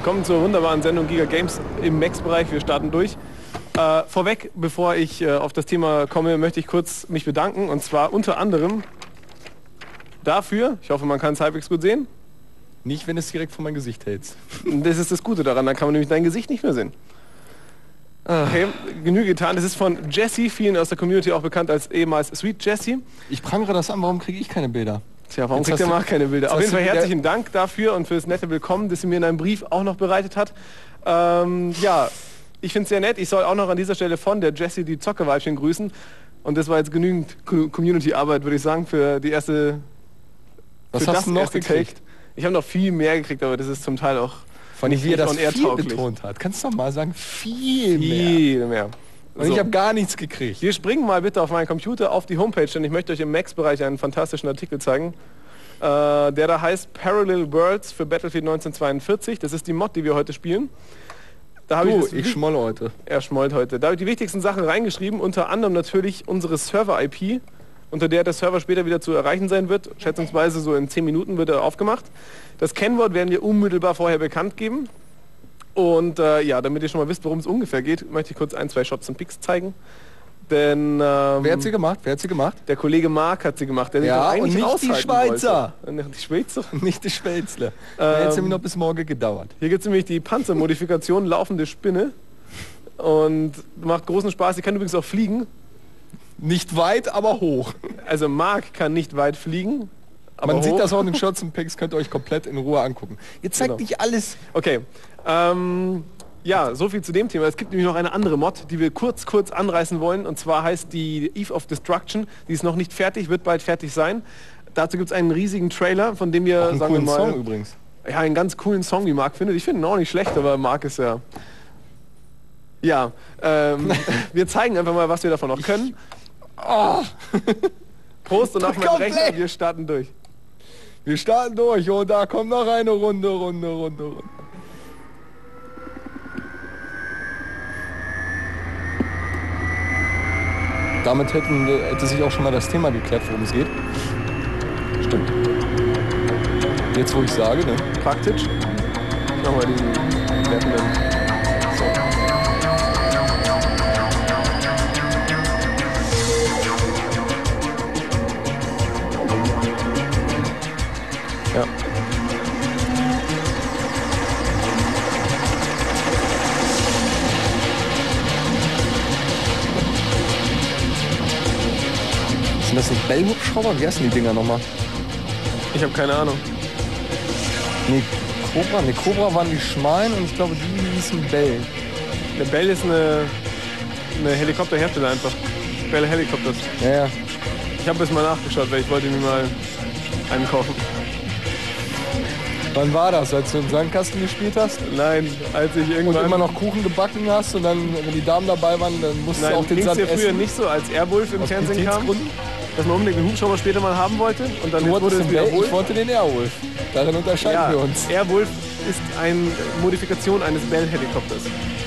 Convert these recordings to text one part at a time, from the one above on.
Willkommen zur wunderbaren Sendung Giga Games im Max-Bereich. Wir starten durch. Vorweg, bevor ich auf das Thema komme, möchte ich kurz mich bedanken. Und zwar unter anderem dafür, ich hoffe, man kann es halbwegs gut sehen. Nicht, wenn es direkt vor mein Gesicht hältst. Das ist das Gute daran, dann kann man nämlich dein Gesicht nicht mehr sehen. Okay, Genüge getan. Das ist von Jesse, vielen aus der Community auch bekannt als ehemals Sweet Jesse. Ich prangere das an, warum kriege ich keine Bilder? Tja, warum kriegt der Marc keine Bilder? Auf jeden Fall herzlichen Dank dafür und für das nette Willkommen, das sie mir in einem Brief auch noch bereitet hat. Ja, ich finde es sehr nett. Ich soll auch noch an dieser Stelle von der Jessie die Zockerweibchen grüßen. Und das war jetzt genügend Community-Arbeit, würde ich sagen, für die erste... Was hast du noch gekriegt? Ich habe noch viel mehr gekriegt, aber das ist zum Teil auch... Von wie er das viel betont hat. Kannst du doch mal sagen, viel mehr. Und so. Ich habe gar nichts gekriegt. Wir springen mal bitte auf meinen Computer, auf die Homepage, denn ich möchte euch im Max-Bereich einen fantastischen Artikel zeigen, der da heißt Parallel Worlds für Battlefield 1942. Das ist die Mod, die wir heute spielen. Da ich schmoll heute. Er schmollt heute. Da habe ich die wichtigsten Sachen reingeschrieben, unter anderem natürlich unsere Server-IP, unter der der Server später wieder zu erreichen sein wird. Schätzungsweise so in 10 Minuten wird er aufgemacht. Das Kennwort werden wir unmittelbar vorher bekannt geben. Und ja, damit ihr schon mal wisst, worum es ungefähr geht, möchte ich kurz ein, zwei Shots und Picks zeigen. Denn wer hat sie gemacht? Der Kollege Marc hat sie gemacht. Der ja, und nicht die Schweizer. Die Schweizer? Nicht die Schweizer. Jetzt hat nämlich noch bis morgen gedauert. Hier gibt es nämlich die Panzermodifikation Laufende Spinne. Und macht großen Spaß. Sie kann übrigens auch fliegen. Nicht weit, aber hoch. Also Marc kann nicht weit fliegen. Aber man sieht das auch in den Shots und Picks, könnt ihr euch komplett in Ruhe angucken. Jetzt zeigt nicht alles. Okay. Ja, so viel zu dem Thema. Es gibt nämlich noch eine andere Mod, die wir kurz anreißen wollen. Und zwar heißt die Eve of Destruction. Die ist noch nicht fertig, wird bald fertig sein. Dazu gibt es einen riesigen Trailer, von dem wir, einen sagen wir mal... Song übrigens. Ja, einen ganz coolen Song, wie Marc findet. Ich finde ihn auch nicht schlecht, aber Marc ist ja... Ja, wir zeigen einfach mal, was wir davon noch können. Oh. Prost und auf meinen Rechner, wir starten durch. Wir starten durch, oh, da kommt noch eine Runde. Damit hätte sich auch schon mal das Thema geklärt, worum es geht. Stimmt. Jetzt, wo ich sage, ne? Praktisch. Nochmal diesen wertenden... Ja. Sind das nicht Bell-Hubschrauber? Wie heißen die Dinger nochmal? Ich habe keine Ahnung. Nee, Cobra? Nee, Cobra waren die schmalen und ich glaube, die hießen Bell. Der Bell ist eine Helikopterhersteller einfach. Bell Helicopters. Ja. Ich habe jetzt mal nachgeschaut, weil ich wollte mir mal einen kaufen. Wann war das? Als du im Sandkasten gespielt hast? Nein, als ich irgendwann... Und immer noch Kuchen gebacken hast und dann, wenn die Damen dabei waren, dann musst du auch den Sand essen. Nein, früher nicht so, als Airwolf im Fernsehen kam, dass man unbedingt den Hubschrauber später mal haben wollte. Und dann wurde es wieder Wolf. Ich wollte den Airwolf. Darin unterscheiden wir uns. Airwolf ist eine Modifikation eines Bell-Helikopters.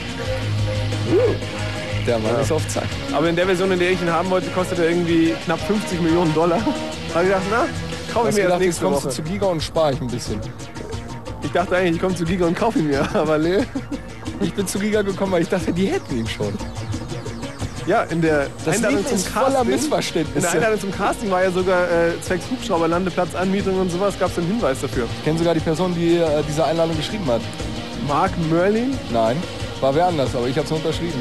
Der Mann ist auf Zack. Aber in der Version, in der ich ihn haben wollte, kostet er irgendwie knapp 50 Millionen $. Da habe ich gedacht, na, kaufe ich mir erst nächste Woche. Jetzt kommst du zu Giga und spare ich ein bisschen. Ich dachte eigentlich, ich komme zu Giga und kaufe ihn mir, aber nee. Ich bin zu Giga gekommen, weil ich dachte, die hätten ihn schon. Ja, in der Einladung zum voller Missverständnisse. In der Einladung zum Casting war ja sogar zwecks Hubschrauberlandeplatz, Anmietung und sowas, gab es einen Hinweis dafür. Ich kenne sogar die Person, die diese Einladung geschrieben hat. Mark Merlin? Nein, war wer anders, aber ich habe es unterschrieben.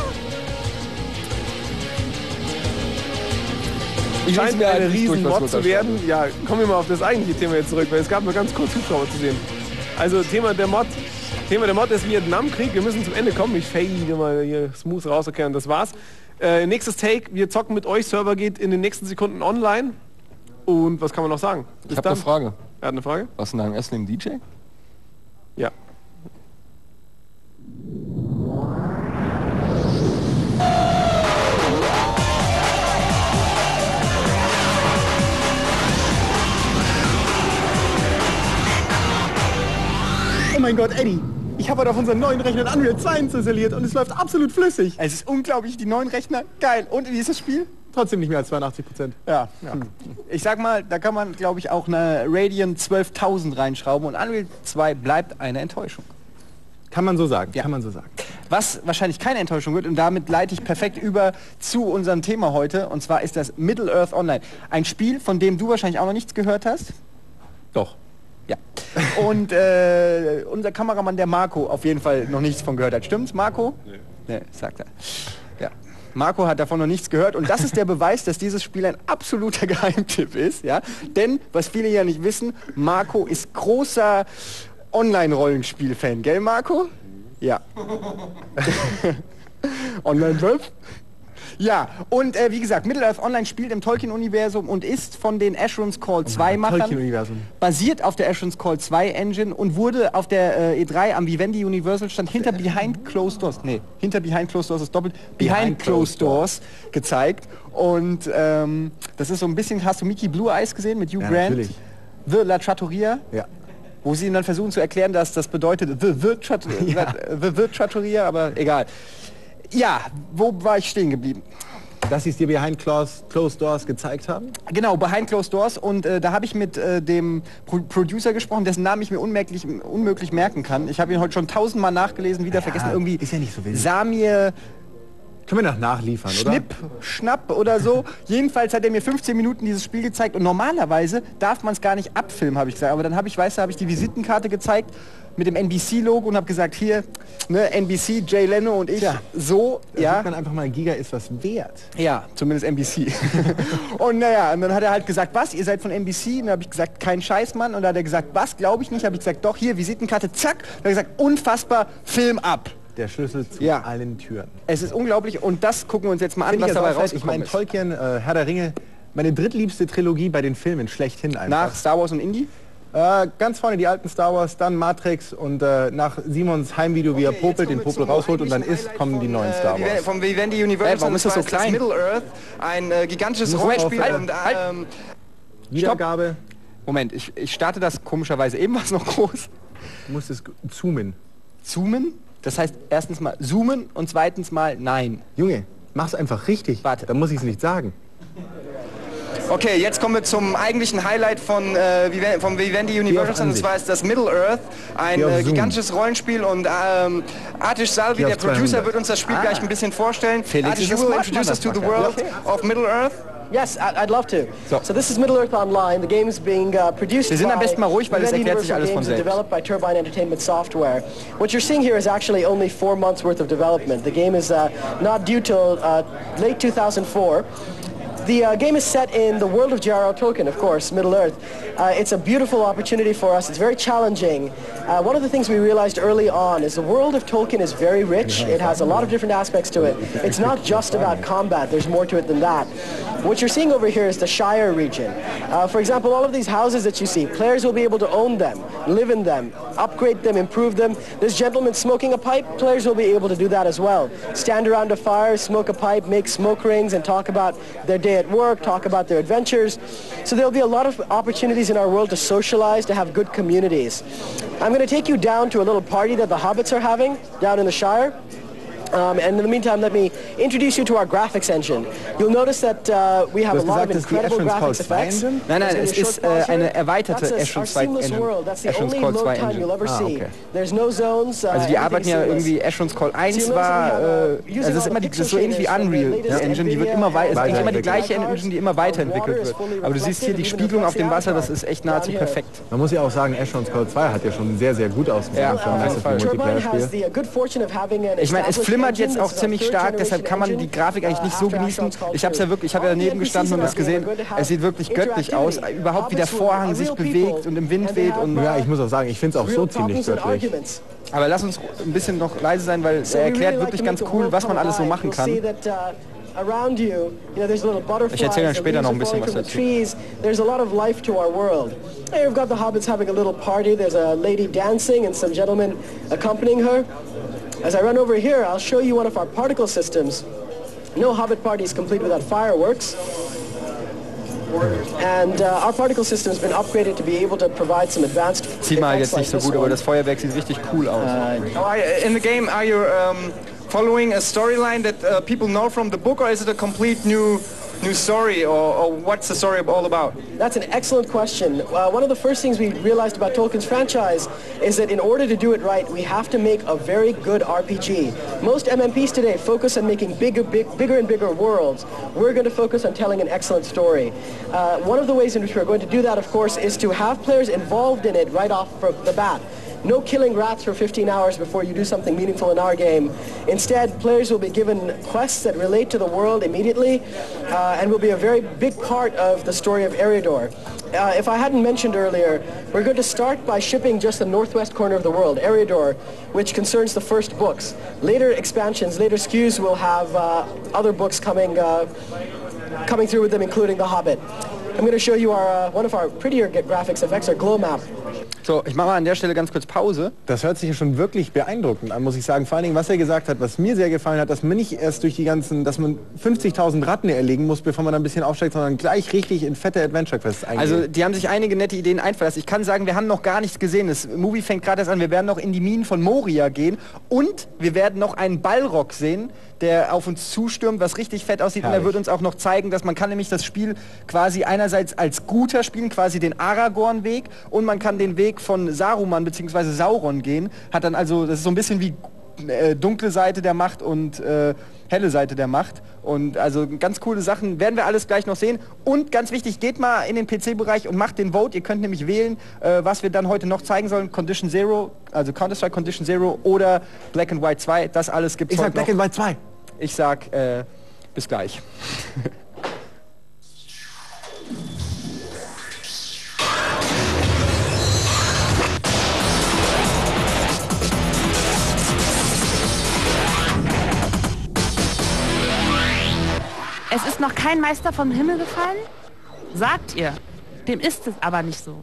Scheint mir eine riesen Mod zu werden. Ja, kommen wir mal auf das eigentliche Thema jetzt zurück, weil es gab nur ganz kurz Hubschrauber zu sehen. Also Thema der Mod ist Vietnamkrieg. Wir müssen zum Ende kommen. Ich fade mal hier smooth rauskehren. Das war's. Nächstes Take. Wir zocken mit euch. Server geht in den nächsten Sekunden online. Und was kann man noch sagen? Ich habe eine Frage. Er hat eine Frage? Was ist denn dein Essen im DJ? Ja. Oh mein Gott, Eddie, ich habe heute auf unseren neuen Rechner Unreal 2 installiert und es läuft absolut flüssig. Es ist unglaublich, die neuen Rechner, geil. Und wie ist das Spiel? Trotzdem nicht mehr als 82%. Ja. Ich sag mal, da kann man, glaube ich, auch eine Radeon 12.000 reinschrauben und Unreal 2 bleibt eine Enttäuschung. Kann man so sagen, Ja. kann man so sagen. Was wahrscheinlich keine Enttäuschung wird, und damit leite ich perfekt über zu unserem Thema heute, und zwar ist das Middle-earth Online. Ein Spiel, von dem du wahrscheinlich auch noch nichts gehört hast. Doch. Ja. Und unser Kameramann, der Marco, auf jeden Fall noch nichts von gehört hat. Stimmt's, Marco? Nee, sagt er. Ja. Marco hat davon noch nichts gehört, und das ist der Beweis, dass dieses Spiel ein absoluter Geheimtipp ist. Ja? Denn, was viele ja nicht wissen, Marco ist großer Online-Rollenspiel-Fan, gell Marco? Ja. Online-Web? Ja, und wie gesagt, Middle-earth Online spielt im Tolkien-Universum und ist von den Asheron's Call 2-Machern, Tolkien-Universum. basiert auf der Asheron's Call 2 Engine und wurde auf der E3 am Vivendi Universal stand hinter Behind Closed Doors, nee, hinter Behind Closed Doors ist doppelt, Behind Closed Doors gezeigt, und das ist so ein bisschen, hast du Mickey Blue Eyes gesehen mit Hugh Ja, Grant? natürlich. The La Trattoria? Ja. Wo sie ihm dann versuchen zu erklären, dass das bedeutet The Trattoria, aber egal. Ja, wo war ich stehen geblieben? Dass sie es dir behind closed doors gezeigt haben? Genau, Behind Closed Doors, und da habe ich mit dem Producer gesprochen, dessen Namen ich mir unmöglich merken kann. Ich habe ihn heute schon 1000-mal nachgelesen, wieder vergessen, irgendwie ist ja nicht so wild. Samir Können wir noch nachliefern, Schnapp oder so. Jedenfalls hat er mir 15 Minuten dieses Spiel gezeigt, und normalerweise darf man es gar nicht abfilmen, habe ich gesagt. Aber dann habe ich die Visitenkarte gezeigt mit dem NBC-Logo und habe gesagt, hier, ne, NBC, Jay Leno und ich, so, Da ja. sieht man einfach mal, Giga ist was wert. Ja, zumindest NBC. Und naja, und dann hat er halt gesagt, was, ihr seid von NBC? Und dann habe ich gesagt, kein Scheiß, Mann. Und dann hat er gesagt, was, glaube ich nicht. Habe ich gesagt, doch, hier, Visitenkarte, zack. Dann hat er gesagt, unfassbar, Film ab. Der Schlüssel zu Ja. allen Türen. Es ist unglaublich, und das gucken wir uns jetzt mal an, Finde was ich dabei jetzt auch fett. Ich rausgekommen meine, ist. Tolkien, Herr der Ringe, meine drittliebste Trilogie bei den Filmen, schlechthin einfach. Nach Star Wars und Indie? Ganz vorne die alten Star Wars, dann Matrix, und nach Simons Heimvideo, wie er popelt, den Popel rausholt, und dann kommen die neuen Star Wars. Vom Vivendi Universal. Warum ist das so und zwar klein? Middle-earth, ein gigantisches Muss Rollenspiel. aufhören. Und, Wiedergabe, Moment, ich starte das komischerweise. Eben war es noch groß. du musst es zoomen. Zoomen? Das heißt, erstens mal zoomen und zweitens mal nein. Junge, mach's einfach richtig. Warte. Dann muss ich es nicht sagen. Okay, jetzt kommen wir zum eigentlichen Highlight vom Vivendi Universal, und zwar ist das Middle-earth, ein Geh auf Zoom. gigantisches Rollenspiel, und Atish Salvi, Geh auf der Producer, 200. wird uns das Spiel gleich ein bisschen vorstellen. Felix Atish, ist you ein will Smart introduce us to the Motherfucker. world of Middle-earth. Yes, I'd love to. So this is Middle-earth Online. The game is being produced Wir sind am by besten mal ruhig, weil es Vivendi erklärt sich alles von Universal Games and selbst. developed by Turbine Entertainment Software. What you're seeing here is actually only 4 months worth of development. The game is not due till late 2004. The game is set in the world of J.R.R. Tolkien, of course, Middle-earth. It's a beautiful opportunity for us. It's very challenging. One of the things we realized early on is the world of Tolkien is very rich. It has a lot of different aspects to it. It's not just about combat. There's more to it than that. What you're seeing over here is the Shire region. For example, all of these houses that you see, players will be able to own them, live in them, upgrade them, improve them. This gentleman smoking a pipe, players will be able to do that as well. Stand around a fire, smoke a pipe, make smoke rings, and talk about their day at work, talk about their adventures. So there'll be a lot of opportunities in our world to socialize, to have good communities. I'm going to take you down to a little party that the hobbits are having down in the Shire. And in the meantime, let me introduce you to our graphics engine. You'll notice that we have a Du hast lot of gesagt, das ist die incredible Asheron's Call graphics 2 effects. Engine? Nein, There's gonna es be a ist short pause eine here. erweiterte That's our Asheron's Call seamless Engine. world. That's the Asheron's only Call load 2 time Engine. you'll ever see. okay. There's no zones. Also die everything's arbeiten ja seamless. irgendwie, Asheron's Call 1 So you war, notice we have, also es ist immer das ist so ähnlich wie Unreal, die Engine, die wird immer es ist eigentlich immer die gleiche Engine, die immer weiterentwickelt wird. Aber du siehst hier die Spiegelung auf dem Wasser, das ist echt nahezu perfekt. Man muss ja auch sagen, Asheron's Call 2 hat ja schon sehr, sehr gut ausgesehen. Ja, für ein auf jeden Massive Fall. Turbine has Multiplayer-Spiel. the good fortune of having an Ich meine, es established flimmert engine. jetzt auch This is our ziemlich third stark, deshalb kann man die generation Grafik eigentlich nicht so engine, genießen. after Asheron's Ich habe Call 2. ich habe ja daneben gestanden und das gesehen. Es sieht wirklich göttlich aus, überhaupt wie der Vorhang sich bewegt und im Wind weht. Und Ja, ich muss auch sagen, ich finde es auch so ziemlich göttlich. aber lass uns ein bisschen noch leise sein, weil er erklärt wirklich ganz cool, was man alles so machen kann. Ich erzähle dann später noch ein bisschen was dazu. There's a lot of life to our world. Here we've got the hobbits having a little party. There's a lady dancing and some gentlemen accompanying her. As I run over here, I'll show you one of our particle systems. No hobbit party is complete without fireworks. And our particle system has been upgraded to be able to provide some advanced Sieht mal effects jetzt nicht so like this gut, aber one. das Feuerwerk sieht richtig cool aus. In the game, are you following a storyline that people know from the book, or is it a complete new new story, or what's the story all about? That's an excellent question. One of the first things we realized about Tolkien's franchise is that in order to do it right, we have to make a very good RPG. Most MMPs today focus on making bigger and bigger worlds. We're going to focus on telling an excellent story. One of the ways in which we're going to do that, of course, is to have players involved in it right off the bat. No killing rats for 15 hours before you do something meaningful in our game. Instead, players will be given quests that relate to the world immediately and will be a very big part of the story of Eriador. If I hadn't mentioned earlier, we're going to start by shipping just the northwest corner of the world, Eriador, which concerns the first books. Later expansions, later SKUs will have other books coming through with them, including The Hobbit. I'm going to show you one of our prettier graphics effects, our glow map. So, ich mache mal an der Stelle ganz kurz Pause. Das hört sich ja schon wirklich beeindruckend an, muss ich sagen. Vor allen Dingen, was er gesagt hat, was mir sehr gefallen hat, dass man nicht erst durch die ganzen, dass man 50.000 Ratten erlegen muss, bevor man dann ein bisschen aufsteigt, sondern gleich richtig in fette Adventure-Quests eingeht. Also, die haben sich einige nette Ideen einfallen lassen. Ich kann sagen, wir haben noch gar nichts gesehen. Das Movie fängt gerade erst an. Wir werden noch in die Minen von Moria gehen und wir werden noch einen Balrog sehen, der auf uns zustürmt, was richtig fett aussieht. Herrlich. Und er wird uns auch noch zeigen, dass man kann nämlich das Spiel quasi einerseits als guter spielen, quasi den Aragorn-Weg, und man kann den Weg von Saruman bzw. Sauron gehen. Hat dann also, das ist so ein bisschen wie dunkle Seite der Macht und helle Seite der Macht. Und also ganz coole Sachen werden wir alles gleich noch sehen. Und ganz wichtig, geht mal in den PC-Bereich und macht den Vote. Ihr könnt nämlich wählen, was wir dann heute noch zeigen sollen. Condition Zero, also Counter-Strike Condition Zero oder Black and White 2. Das alles gibt's heute noch. Ich sag Black and White 2. Ich sag bis gleich. Es ist noch kein Meister vom Himmel gefallen? Sagt ihr. Dem ist es aber nicht so.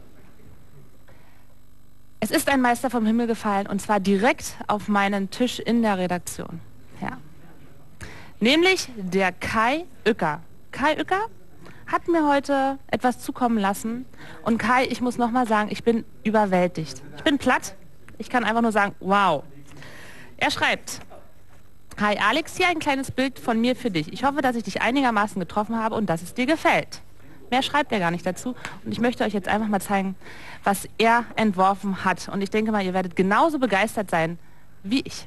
Es ist ein Meister vom Himmel gefallen, und zwar direkt auf meinen Tisch in der Redaktion. Ja. Nämlich der Kai Uecker. Kai Uecker hat mir heute etwas zukommen lassen. Und Kai, ich muss nochmal sagen, ich bin überwältigt. Ich bin platt. Ich kann einfach nur sagen, wow. Er schreibt: Hi Alex, hier ein kleines Bild von mir für dich. Ich hoffe, dass ich dich einigermaßen getroffen habe und dass es dir gefällt. Mehr schreibt er gar nicht dazu. Und ich möchte euch jetzt einfach mal zeigen, was er entworfen hat. Und ich denke mal, ihr werdet genauso begeistert sein wie ich.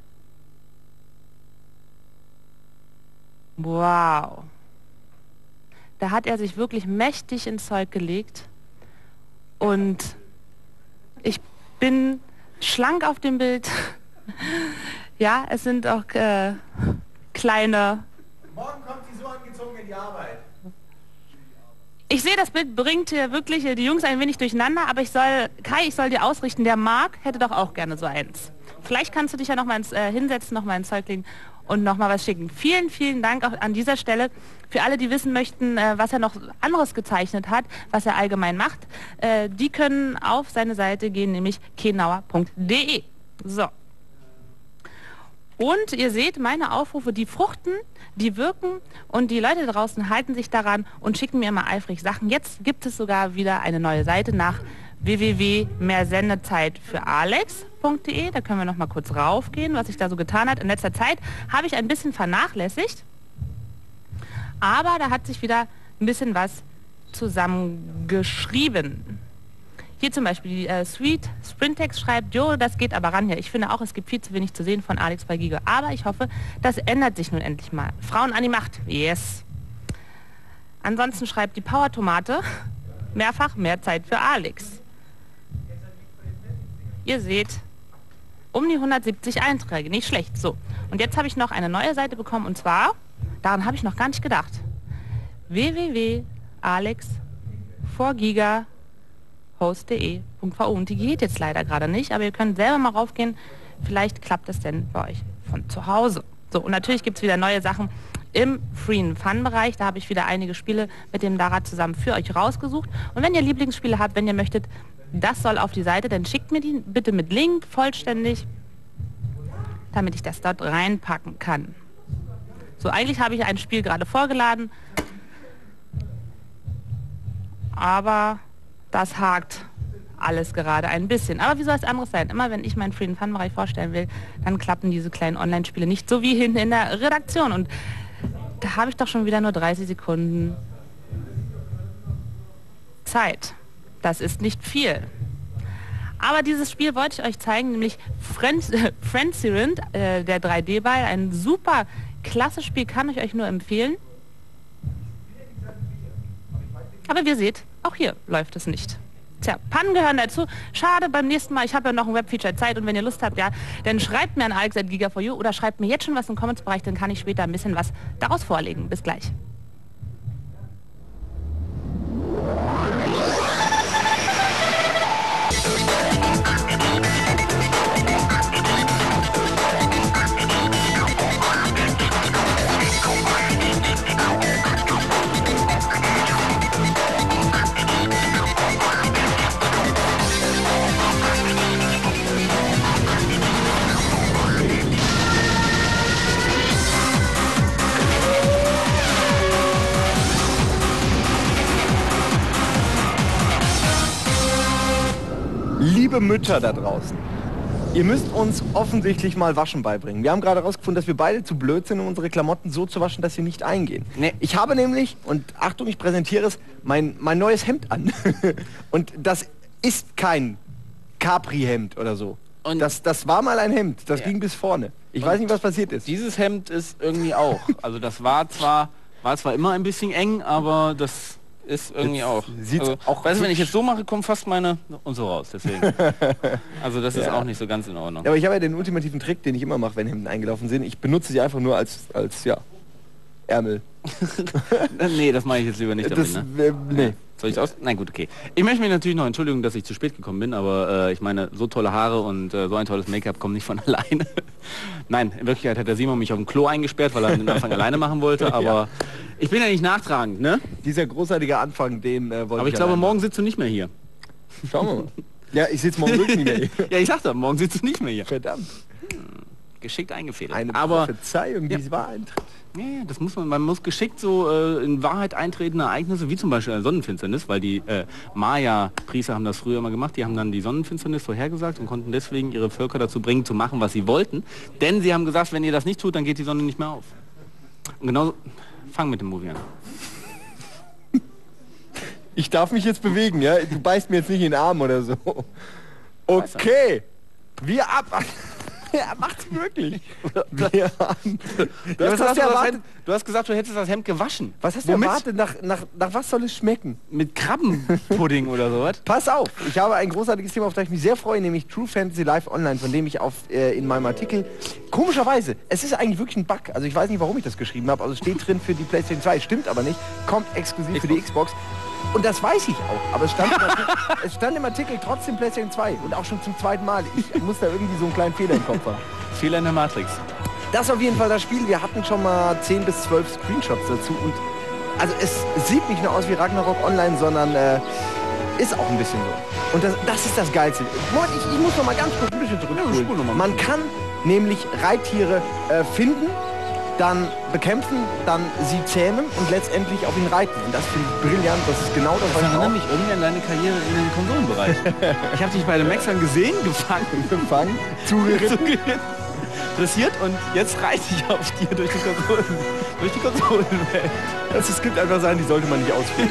Wow. Da hat er sich wirklich mächtig ins Zeug gelegt. Und ich bin schlank auf dem Bild. Ja, es sind auch kleine... Morgen kommt sie so angezogen in die Arbeit. Ich sehe, das Bild bringt hier wirklich die Jungs ein wenig durcheinander, aber Kai, ich soll dir ausrichten, der Marc hätte doch auch gerne so eins. Vielleicht kannst du dich ja noch mal hinsetzen, noch mal ins Zeug legen und noch mal was schicken. Vielen, vielen Dank auch an dieser Stelle für alle, die wissen möchten, was er noch anderes gezeichnet hat, was er allgemein macht. Die können auf seine Seite gehen, nämlich kenauer.de. So. Und ihr seht, meine Aufrufe, die fruchten, die wirken, und die Leute draußen halten sich daran und schicken mir immer eifrig Sachen. Jetzt gibt es sogar wieder eine neue Seite nach www.mehrsendezeitfüralex.de. Da können wir noch mal kurz raufgehen, was sich da so getan hat. In letzter Zeit habe ich ein bisschen vernachlässigt, aber da hat sich wieder ein bisschen was zusammengeschrieben. Hier zum Beispiel die Sweet Sprintex schreibt: Jo, das geht aber ran. Ja, ich finde auch, es gibt viel zu wenig zu sehen von Alex bei Giga. Aber ich hoffe, das ändert sich nun endlich mal. Frauen an die Macht. Yes. Ansonsten schreibt die Power-Tomate: Mehrfach mehr Zeit für Alex. Ihr seht, um die 170 Einträge. Nicht schlecht. So. Und jetzt habe ich noch eine neue Seite bekommen, und zwar, daran habe ich noch gar nicht gedacht, www.alex4giga host.de.vu. Und die geht jetzt leider gerade nicht, aber ihr könnt selber mal raufgehen. Vielleicht klappt es denn bei euch von zu Hause. So, und natürlich gibt es wieder neue Sachen im Free Fun Bereich. Da habe ich wieder einige Spiele mit dem Dara zusammen für euch rausgesucht. Und wenn ihr Lieblingsspiele habt, wenn ihr möchtet, das soll auf die Seite, dann schickt mir die bitte mit Link vollständig, damit ich das dort reinpacken kann. So, eigentlich habe ich ein Spiel gerade vorgeladen, aber das hakt alles gerade ein bisschen. Aber wie soll es anderes sein? Immer wenn ich meinen Free Fun Bereich vorstellen will, dann klappen diese kleinen Online-Spiele nicht, so wie hinten in der Redaktion. Und Da habe ich doch schon wieder nur 30 Sekunden Zeit. Das ist nicht viel. Aber dieses Spiel wollte ich euch zeigen, nämlich Frenzy-Rind, der 3D-Ball. Ein super klasse Spiel, kann ich euch nur empfehlen. Aber wie ihr seht, auch hier läuft es nicht. Tja, Pannen gehören dazu. Schade, beim nächsten Mal, ich habe ja noch ein Webfeature Zeit und wenn ihr Lust habt, ja, dann schreibt mir an alex@giga4u oder schreibt mir jetzt schon was im Comments-Bereich, dann kann ich später ein bisschen was daraus vorlegen. Bis gleich. Liebe Mütter da draußen, ihr müsst uns offensichtlich mal Waschen beibringen. Wir haben gerade herausgefunden, dass wir beide zu blöd sind, um unsere Klamotten so zu waschen, dass sie nicht eingehen. Nee. Ich habe nämlich, und Achtung, ich präsentiere es, mein neues Hemd an. Und das ist kein Capri-Hemd oder so. Und das war mal ein Hemd, das ging bis vorne. Ich weiß nicht, was passiert ist. Dieses Hemd ist irgendwie auch. Also das war zwar immer ein bisschen eng, aber das ist irgendwie auch. Also, auch weißt du, wenn ich jetzt so mache, kommt fast meine und so raus. Deswegen. Also das ist auch nicht so ganz in Ordnung. Ja, aber ich habe ja den ultimativen Trick, den ich immer mache, wenn Hemden eingelaufen sind. Ich benutze sie einfach nur als Ärmel. Nee, das mache ich jetzt lieber nicht damit, nee. Soll ich aus? Nein, gut, okay. Ich möchte mich natürlich noch entschuldigen, dass ich zu spät gekommen bin, aber ich meine, so tolle Haare und so ein tolles Make-up kommt nicht von alleine. Nein, in Wirklichkeit hat der Simon mich auf dem Klo eingesperrt, weil er den Anfang alleine machen wollte, aber ich bin ja nicht nachtragend, ne? Dieser großartige Anfang, den wollte ich. Aber ich glaube, morgen sitzt du nicht mehr hier. Schauen wir mal. Ja, ich sitze morgen wirklich nicht mehr hier. Ja, ich sagte, morgen sitzt du nicht mehr hier. Verdammt. Geschickt eingefädelt. Eine Prophezeiung, die wahr eintritt. Ja, das muss man muss geschickt so in Wahrheit eintretende Ereignisse, wie zum Beispiel eine Sonnenfinsternis, weil die Maya-Priester haben das früher immer gemacht, die haben dann die Sonnenfinsternis vorhergesagt und konnten deswegen ihre Völker dazu bringen, zu machen, was sie wollten. Denn sie haben gesagt, wenn ihr das nicht tut, dann geht die Sonne nicht mehr auf. Und genauso, fang mit dem Movie an. Ich darf mich jetzt bewegen, ja? Du beißt mir jetzt nicht in den Arm oder so. Okay, wir ab... Er macht's wirklich. Wir haben, du hast gesagt, du hättest das Hemd gewaschen. Was hast du erwartet? Nach was soll es schmecken? Mit Krabbenpudding oder sowas? Pass auf, ich habe ein großartiges Thema, auf das ich mich sehr freue, nämlich True Fantasy Live Online, von dem ich in meinem Artikel, komischerweise, es ist eigentlich wirklich ein Bug, also ich weiß nicht, warum ich das geschrieben habe, also es steht drin für die PlayStation 2, stimmt aber nicht, kommt exklusiv für die Xbox. Und das weiß ich auch, aber es stand im Artikel trotzdem PlayStation 2 und auch schon zum zweiten Mal. Ich muss da irgendwie so einen kleinen Fehler im Kopf haben. Fehler in der Matrix. Das ist auf jeden Fall das Spiel. Wir hatten schon mal 10 bis 12 Screenshots dazu und also es sieht nicht nur aus wie Ragnarok Online, sondern ist auch ein bisschen so. Und das ist das Geilste. Moment, ich muss noch mal ganz kurz ein bisschen zurückspulen. Man kann nämlich Reittiere finden, dann bekämpfen, dann sie zähmen und letztendlich auf ihn reiten. Und das finde ich brillant, das ist genau das, was ich erinnere mich irgendwie an deine Karriere in den Konsolenbereich. Ich habe dich bei den Maxern gesehen, gefangen, zugeritten, dressiert und jetzt reite ich auf dir durch die Konsolenwelt. Es gibt einfach Sachen, die sollte man nicht ausführen.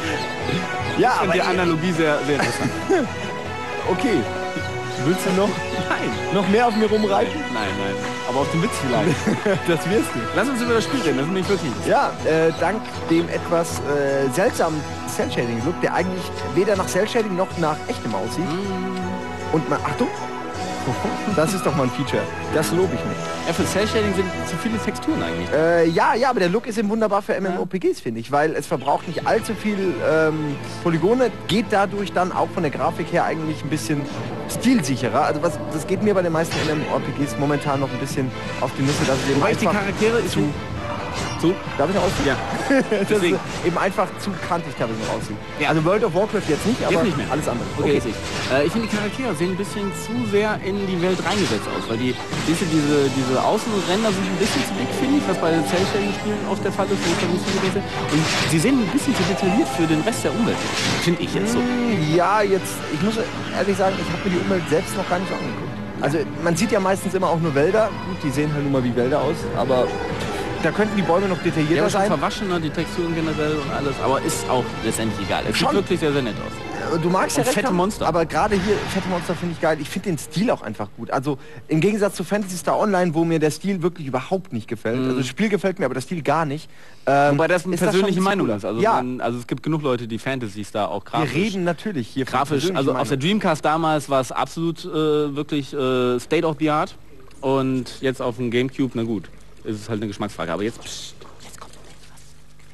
Ja, aber die Analogie sehr, sehr interessant. Okay. Willst du noch? Nein. Noch mehr auf mir rumreiten? Nein. Aber auf dem Witz vielleicht. Das wirst du. Lass uns über das Spiel reden, das ist nämlich wirklich. Ja, dank dem etwas seltsamen Cell-Shading-Look, der eigentlich weder nach Cell-Shading noch nach echtem aussieht. Und mal, Achtung, das ist doch mal ein Feature. Das lobe ich nicht. Ja, für Cell-Shading sind zu viele Texturen eigentlich. Ja, aber der Look ist eben wunderbar für MMORPGs, finde ich, weil es verbraucht nicht allzu viel Polygone, geht dadurch dann auch von der Grafik her eigentlich ein bisschen stilsicherer. Also das geht mir bei den meisten MMORPGs momentan noch ein bisschen auf die Nüsse, dass es eben einfach die Charaktere zu. Darf ich noch aussehen? Ja. Das ist eben einfach zu kantig teilweise noch aussieht. Ja. Also World of Warcraft jetzt nicht, aber jetzt nicht mehr. Alles andere. Okay. Ich finde, die Charaktere sehen ein bisschen zu sehr in die Welt reingesetzt aus, weil diese Außenränder sind ein bisschen zu dick, finde ich, was bei den Cell-Shading-Spielen oft der Fall ist, wo ich nicht so gewesen. Und sie sehen ein bisschen zu detailliert für den Rest der Umwelt, finde ich jetzt so. Ja, ich muss ehrlich sagen, ich habe mir die Umwelt selbst noch gar nicht so angeguckt. Also man sieht ja meistens immer auch nur Wälder. Gut, die sehen halt nun mal wie Wälder aus, aber da könnten die Bäume noch Ja, detaillierter aber schon sein. verwaschener, die Texturen generell und alles, aber ist auch letztendlich egal. Es sieht Schon. wirklich sehr, sehr nett aus. Du magst ja Und recht fette haben, Monster. aber gerade hier, fette Monster finde ich geil. Ich finde den Stil auch einfach gut. Also im Gegensatz zu Phantasy Star Online, wo mir der Stil wirklich überhaupt nicht gefällt. Also das Spiel gefällt mir, aber der Stil gar nicht. Wobei das eine ist das schon ein persönliche bisschen Meinung cooler. ist. Also, Ja. also es gibt genug Leute, die Fantasy Star auch Wir grafisch... reden natürlich hier von Grafisch, persönlicher also auf der Meinung. Dreamcast damals war es absolut wirklich State of the Art. Und jetzt auf dem Gamecube, na gut, ist es halt eine Geschmacksfrage. Aber jetzt... Psst, jetzt kommt noch etwas.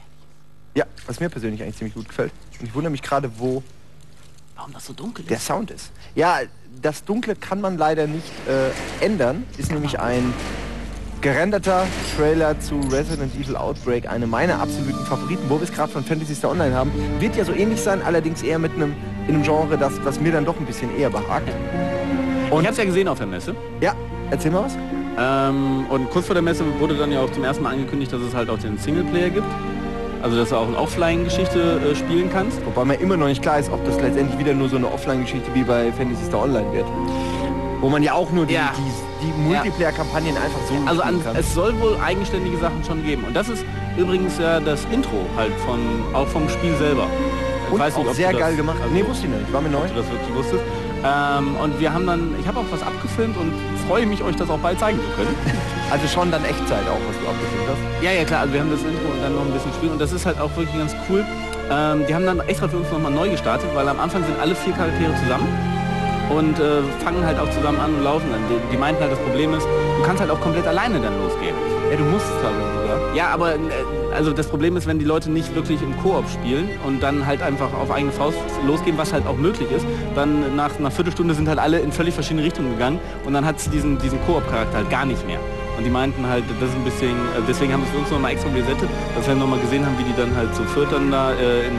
Ja, was mir persönlich eigentlich ziemlich gut gefällt. Und ich wundere mich gerade, wo Warum das so dunkel ist? der Sound ist. Ja, das Dunkle kann man leider nicht ändern. Ist nämlich ein gerenderter Trailer zu Resident Evil Outbreak, eine meiner absoluten Favoriten, wo wir es gerade von Phantasy Star Online haben. Wird ja so ähnlich sein, allerdings eher mit in einem Genre, das was mir dann doch ein bisschen eher behagt. Und ich hab's ja gesehen auf der Messe. Ja, erzähl mal was. Und kurz vor der Messe wurde dann ja auch zum ersten Mal angekündigt, dass es halt auch den Singleplayer gibt. Also dass du auch eine Offline-Geschichte spielen kannst. Wobei mir immer noch nicht klar ist, ob das letztendlich wieder nur so eine Offline-Geschichte wie bei Phantasy Star Online wird. Wo man ja auch nur die Multiplayer-Kampagnen einfach so Also spielen kann. es soll wohl eigenständige Sachen schon geben. Und das ist übrigens ja das Intro halt auch vom Spiel selber. Ich Und weiß nicht, auch ob sehr du das- geil gemacht. also- Nee, wusste ich nicht. War mir neu. ob du das wirklich wusstest. Und wir haben dann, ich habe auch was abgefilmt und freue mich, euch das auch bald zeigen zu können. Also schon dann Echtzeit auch, was du abgefilmt hast. Ja, ja klar, also wir haben das Intro und dann noch ein bisschen spielen und das ist halt auch wirklich ganz cool. Die haben dann extra für uns nochmal neu gestartet, weil am Anfang sind alle 4 Charaktere zusammen und fangen halt auch zusammen an und laufen dann. Die meinten halt, das Problem ist, du kannst halt auch komplett alleine dann losgehen. Ja, du musst es teilweise sogar. Ja, aber also das Problem ist, wenn die Leute nicht wirklich im Koop spielen und dann halt einfach auf eigene Faust losgehen, was halt auch möglich ist, dann nach einer Viertelstunde sind halt alle in völlig verschiedene Richtungen gegangen und dann hat es diesen Koop-Charakter halt gar nicht mehr. Und die meinten halt, das ist ein bisschen, deswegen haben wir es für uns nochmal extra resettet, dass wir nochmal gesehen haben, wie die dann halt zu viert dann da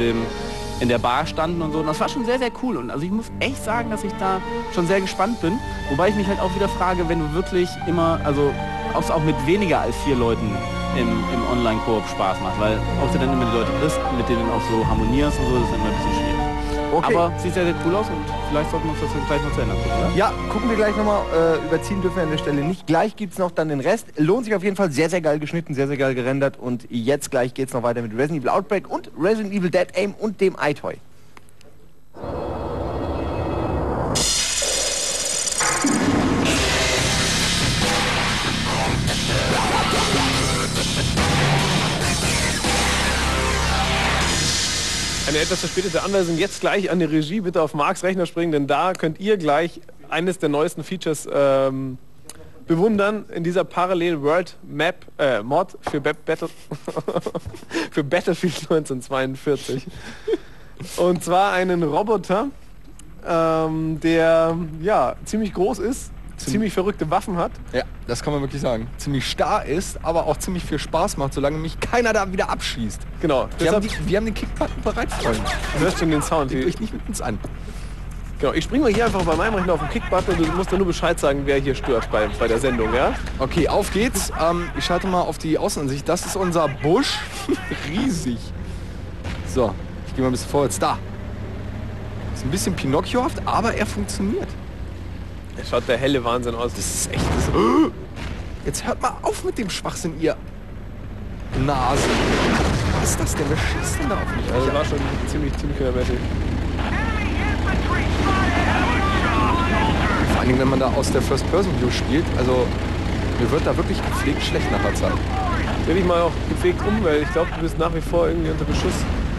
in der Bar standen und so. Und das war schon sehr, sehr cool. Und also ich muss echt sagen, dass ich da schon sehr gespannt bin. Wobei ich mich halt auch wieder frage, wenn du wirklich immer, also ob es auch mit weniger als 4 Leuten im Online-Koop Spaß macht. Weil ob du dann immer die Leute kriegst, mit denen auch so harmonierst und so, das ist immer ein bisschen schwierig. Okay. Aber sieht sehr, sehr cool aus und vielleicht sollten wir uns das dann gleich noch zu Ende gucken, oder? Ja, gucken wir gleich nochmal. Überziehen dürfen wir an der Stelle nicht. Gleich gibt es noch dann den Rest. Lohnt sich auf jeden Fall. Sehr, sehr geil geschnitten, sehr, sehr geil gerendert. Und jetzt gleich geht es noch weiter mit Resident Evil Outbreak und Resident Evil Dead Aim und dem iToy. Eine etwas verspätete Anweisung, jetzt gleich an die Regie bitte auf Marks Rechner springen, denn da könnt ihr gleich eines der neuesten Features bewundern in dieser Parallel World Map Mod für für Battlefield 1942. Und zwar einen Roboter, der ja ziemlich groß ist, ziemlich verrückte Waffen hat. Ja, das kann man wirklich sagen. Ziemlich starr ist, aber auch ziemlich viel Spaß macht, solange mich keiner da wieder abschießt. Genau. Wir haben, Deshalb wir haben den Kickbutton bereit, Freunde. du hörst schon den Sound. Legt euch nicht mit uns an. Genau, ich springe mal hier einfach bei meinem Rechner auf den Kickbutton und du musst dann nur Bescheid sagen, wer hier stört bei der Sendung, ja? Okay, auf geht's. Ich schalte mal auf die Außenansicht. Das ist unser Busch. Riesig. So, ich gehe mal ein bisschen vorwärts. Da. Ist ein bisschen Pinocchiohaft, aber er funktioniert. Es schaut der helle Wahnsinn aus. Das ist echt... Jetzt hört mal auf mit dem Schwachsinn, ihr Nasen. Was ist das denn? Wer schießt denn da auf mich? Also das war schon ziemlich kindermäßig. Vor allem, wenn man da aus der First-Person-View spielt, also mir wird da wirklich gepflegt schlecht nach der Zeit. Dreh dich mal auch gepflegt um, weil ich glaube, du bist nach wie vor irgendwie unter Beschuss.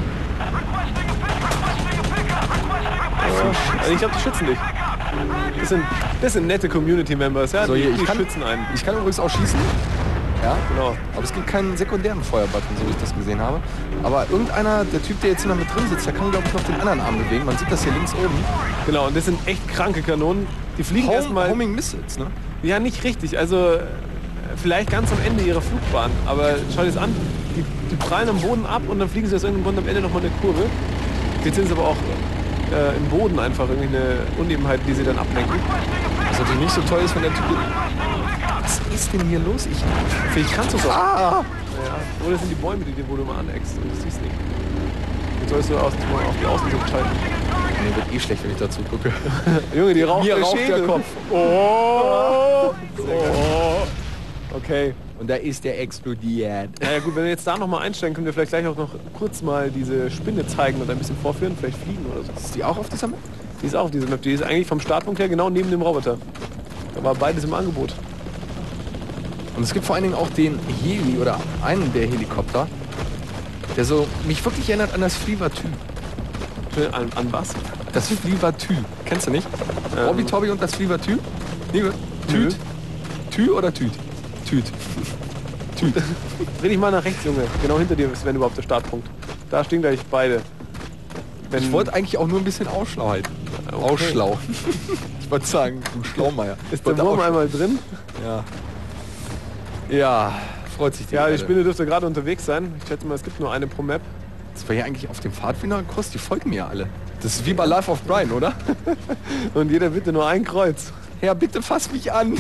Ja, also ich glaube, die schützen dich. Das sind nette Community-Members, ja? So, die, hier, die ich kann schützen einen. Ich kann übrigens auch schießen. Ja, Genau. aber es gibt keinen sekundären Feuerbutton, so wie ich das gesehen habe. Aber irgendeiner, der Typ, der jetzt hier noch mit drin sitzt, der kann, glaube ich, noch den anderen Arm bewegen. Man sieht das hier links oben. Genau, und das sind echt kranke Kanonen. Die fliegen erstmal... Homing Missiles, ne? Ja, nicht richtig. Also vielleicht ganz am Ende ihrer Flugbahn. Aber schau dir das an. Die prallen am Boden ab und dann fliegen sie aus irgendeinem Grund am Ende nochmal eine Kurve. Jetzt sind sie aber auch im Boden einfach irgendwie eine Unebenheit, die sie dann ablenken. Was natürlich nicht so toll ist, wenn der Typ... Was ist denn hier los? Vielleicht kannst du es auch. Ah! Ja. Oder sind die Bäume, wo du mal aneckst und du siehst nicht. Jetzt sollst du auf die Außensicht schalten. Mir wird eh schlecht, wenn ich dazu gucke. Junge, die raucht Mir der raucht Schädel. der Kopf. Oh! Sehr geil. Okay. Und da ist der explodiert. Ja gut, wenn wir jetzt da nochmal einsteigen, können wir vielleicht gleich auch noch kurz mal diese Spinne zeigen und ein bisschen vorführen, vielleicht fliegen oder so. Ist die auch auf dieser Map? Die ist auch auf dieser Map, die ist eigentlich vom Startpunkt her genau neben dem Roboter. Da war beides im Angebot. Und es gibt vor allen Dingen auch den Heli oder einen der Helikopter, der so mich wirklich erinnert an das Flievertü. An was? Das Flievertü. Kennst du nicht? Robby Tobby und das Flievertü? Liebe, Tüt. Tü oder Tüt? Tüt. Tüt. Dreh dich mal nach rechts, Junge. Genau hinter dir ist, wenn überhaupt der Startpunkt. Da stehen gleich beide. Ich wollte eigentlich auch nur ein bisschen Ausschlauheit. Okay. Ausschlau. Ich wollte sagen, du Schlaumeier. Ist der Wurm einmal drin? Ja. Ja, freut sich die Ja, die Erde. Spinne dürfte gerade unterwegs sein. Ich schätze mal, es gibt nur eine pro Map. Das war ja eigentlich auf dem Pfadfinderkurs, die folgen mir alle. Das ist wie bei Life of Brian, oder? Und jeder bitte nur ein Kreuz. Herr, bitte fass mich an.